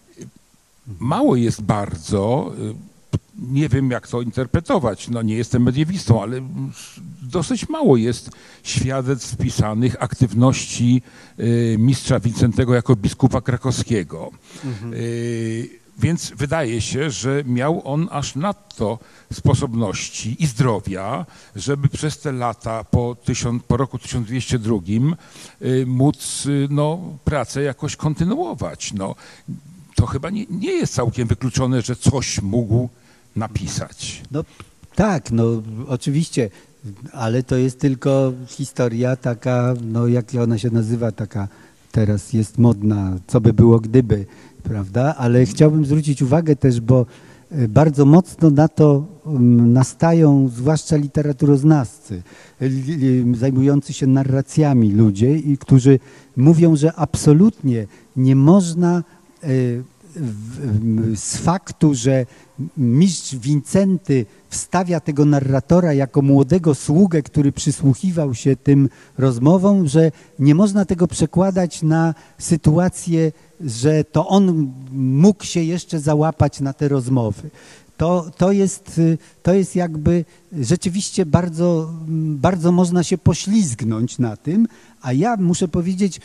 Mało jest bardzo, nie wiem jak to interpretować, no nie jestem mediewistą, ale dosyć mało jest świadectw wpisanych aktywności y, mistrza Wincentego jako biskupa krakowskiego. Mhm. Y, więc wydaje się, że miał on aż nadto sposobności i zdrowia, żeby przez te lata po, tysiąc, po roku tysiąc dwieście drugim y, móc y, no, pracę jakoś kontynuować. No, to chyba nie, nie jest całkiem wykluczone, że coś mógł napisać. No tak, no oczywiście, ale to jest tylko historia taka, no jak ona się nazywa, taka teraz jest modna, co by było gdyby, prawda? Ale chciałbym zwrócić uwagę też, bo bardzo mocno na to nastają zwłaszcza literaturoznawcy, zajmujący się narracjami ludzie, i którzy mówią, że absolutnie nie można z faktu, że mistrz Wincenty wstawia tego narratora jako młodego sługę, który przysłuchiwał się tym rozmowom, że nie można tego przekładać na sytuację, że to on mógł się jeszcze załapać na te rozmowy. To, to, jest, to jest jakby rzeczywiście bardzo, bardzo można się poślizgnąć na tym, a ja muszę powiedzieć,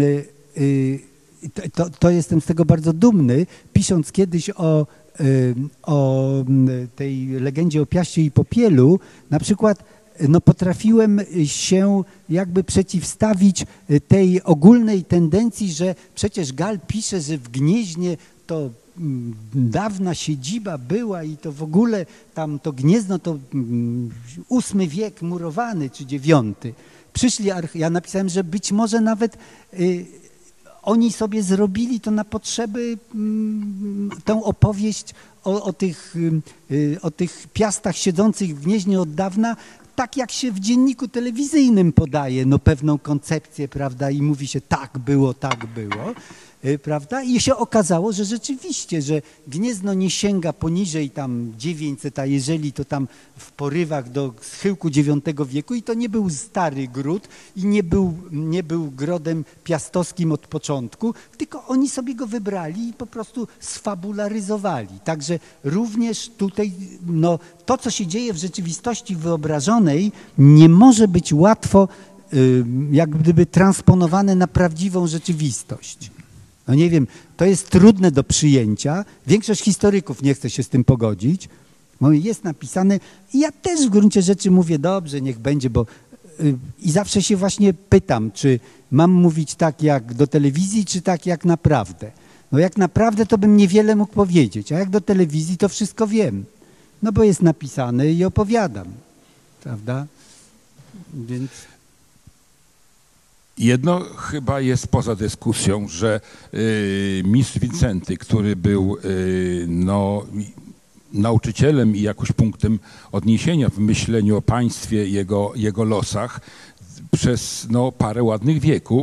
to, to jestem z tego bardzo dumny, pisząc kiedyś o, o tej legendzie o Piaście i Popielu, na przykład no potrafiłem się jakby przeciwstawić tej ogólnej tendencji, że przecież Gal pisze, że w Gnieźnie to dawna siedziba była i to w ogóle tam to Gniezno to ósmy wiek murowany czy dziewiąty. Przyszli, ja napisałem, że być może nawet y, oni sobie zrobili to na potrzeby y, tę opowieść o, o, tych, y, o tych piastach siedzących w Gnieźnie od dawna, tak jak się w dzienniku telewizyjnym podaje no, pewną koncepcję, prawda, i mówi się tak było, tak było. Prawda? I się okazało, że rzeczywiście, że Gniezno nie sięga poniżej tam dziewięćset, a jeżeli to tam w porywach do schyłku dziewiątego wieku i to nie był stary gród i nie był, nie był grodem piastowskim od początku, tylko oni sobie go wybrali i po prostu sfabularyzowali. Także również tutaj no, to, co się dzieje w rzeczywistości wyobrażonej, nie może być łatwo y, jak gdyby transponowane na prawdziwą rzeczywistość. No nie wiem, to jest trudne do przyjęcia. Większość historyków nie chce się z tym pogodzić. Jest napisane i ja też w gruncie rzeczy mówię, dobrze, niech będzie, bo yy, i zawsze się właśnie pytam, czy mam mówić tak jak do telewizji, czy tak jak naprawdę. No jak naprawdę to bym niewiele mógł powiedzieć, a jak do telewizji to wszystko wiem. No bo jest napisane i opowiadam, prawda? Więc... Jedno chyba jest poza dyskusją, że y, mistrz Wincenty, który był y, no, nauczycielem i jakoś punktem odniesienia w myśleniu o państwie, jego, jego losach przez no, parę ładnych wieków,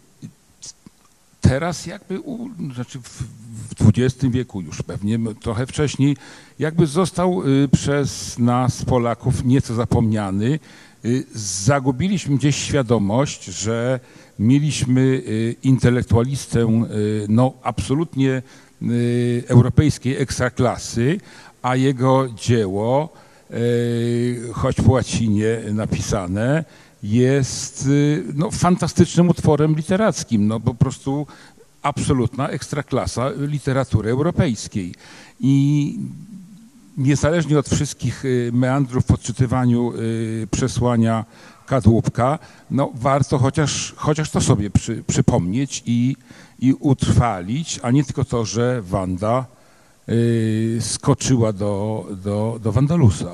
teraz jakby, u, znaczy w, w dwudziestym wieku już pewnie, trochę wcześniej, jakby został y, przez nas Polaków nieco zapomniany. Zagubiliśmy gdzieś świadomość, że mieliśmy intelektualistę no, absolutnie europejskiej ekstraklasy, a jego dzieło, choć po łacinie napisane, jest no, fantastycznym utworem literackim, no, po prostu absolutna ekstraklasa literatury europejskiej. I niezależnie od wszystkich meandrów w odczytywaniu przesłania Kadłubka, no warto chociaż, chociaż to sobie przy, przypomnieć i, i utrwalić, a nie tylko to, że Wanda y, skoczyła do, do, do Wandalusa.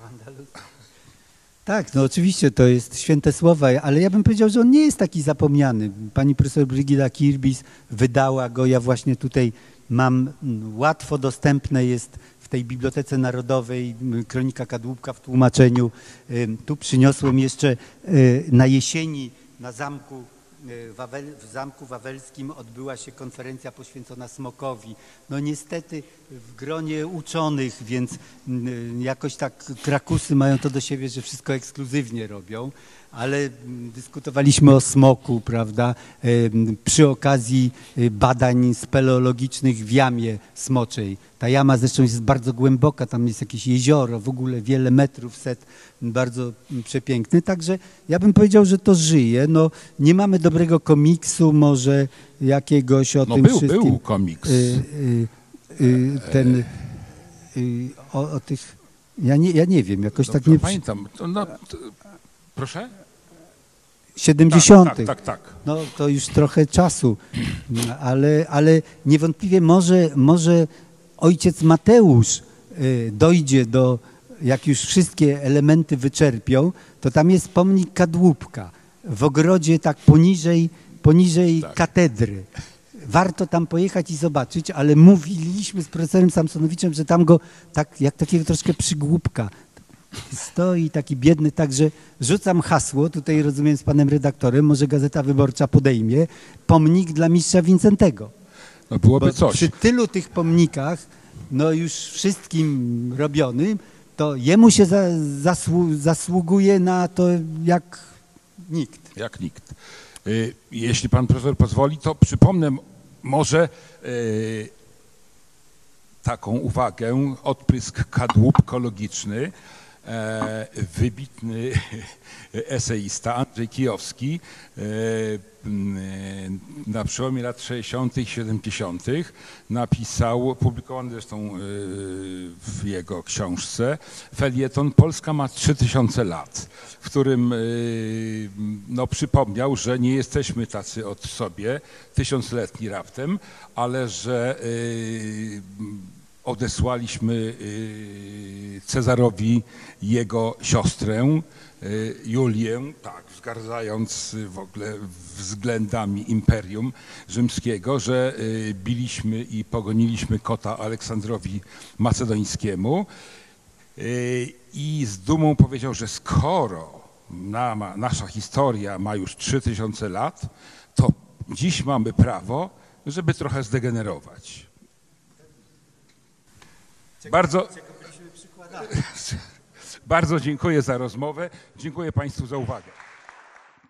Tak, no oczywiście to jest święte słowa, ale ja bym powiedział, że on nie jest taki zapomniany. Pani profesor Brygida Kirbis wydała go, ja właśnie tutaj mam, łatwo dostępne jest w tej Bibliotece Narodowej Kronika Kadłubka w tłumaczeniu. Tu przyniosłem jeszcze na jesieni na zamku, Wawel, w Zamku Wawelskim odbyła się konferencja poświęcona smokowi. No niestety w gronie uczonych, więc jakoś tak Krakusy mają to do siebie, że wszystko ekskluzywnie robią, ale dyskutowaliśmy o smoku, prawda, przy okazji badań speleologicznych w jamie smoczej. Ta jama zresztą jest bardzo głęboka, tam jest jakieś jezioro, w ogóle wiele metrów, set, bardzo przepiękny. Także ja bym powiedział, że to żyje. No, nie mamy dobrego komiksu, może jakiegoś o no tym był, wszystkim. był komiks. Y, y, y, ten, y, o, o tych, ja nie, ja nie wiem, jakoś no, tak nie... Pamiętam. No, to, proszę? siedemdziesiątych. Tak, tak, tak, tak. No to już trochę czasu, ale, ale niewątpliwie może, może ojciec Mateusz dojdzie do, jak już wszystkie elementy wyczerpią, to tam jest pomnik Kadłubka w ogrodzie tak poniżej, poniżej tak. katedry. Warto tam pojechać i zobaczyć, ale mówiliśmy z profesorem Samsonowiczem, że tam go tak, jak takiego troszkę przygłupka stoi taki biedny, także rzucam hasło, tutaj rozumiem z panem redaktorem, może Gazeta Wyborcza podejmie, pomnik dla mistrza Wincentego. No byłoby Bo coś. przy tylu tych pomnikach, no już wszystkim robionym, to jemu się za, zasłu, zasługuje na to jak nikt. Jak nikt. Y, Jeśli pan profesor pozwoli, to przypomnę może y, taką uwagę, odprysk kadłubkologiczny. E, wybitny eseista Andrzej Kijowski e, na przełomie lat sześćdziesiątych i siedemdziesiątych napisał, publikowany zresztą e, w jego książce, felieton Polska ma trzy tysiące lat, w którym e, no, przypomniał, że nie jesteśmy tacy od sobie, tysiącletni raptem, ale że e, odesłaliśmy Cezarowi jego siostrę Julię, tak, wzgardzając w ogóle względami Imperium Rzymskiego, że biliśmy i pogoniliśmy kota Aleksandrowi Macedońskiemu i z dumą powiedział, że skoro na, nasza historia ma już trzy tysiące lat, to dziś mamy prawo, żeby trochę zdegenerować. Bardzo, bardzo dziękuję za rozmowę. Dziękuję Państwu za uwagę.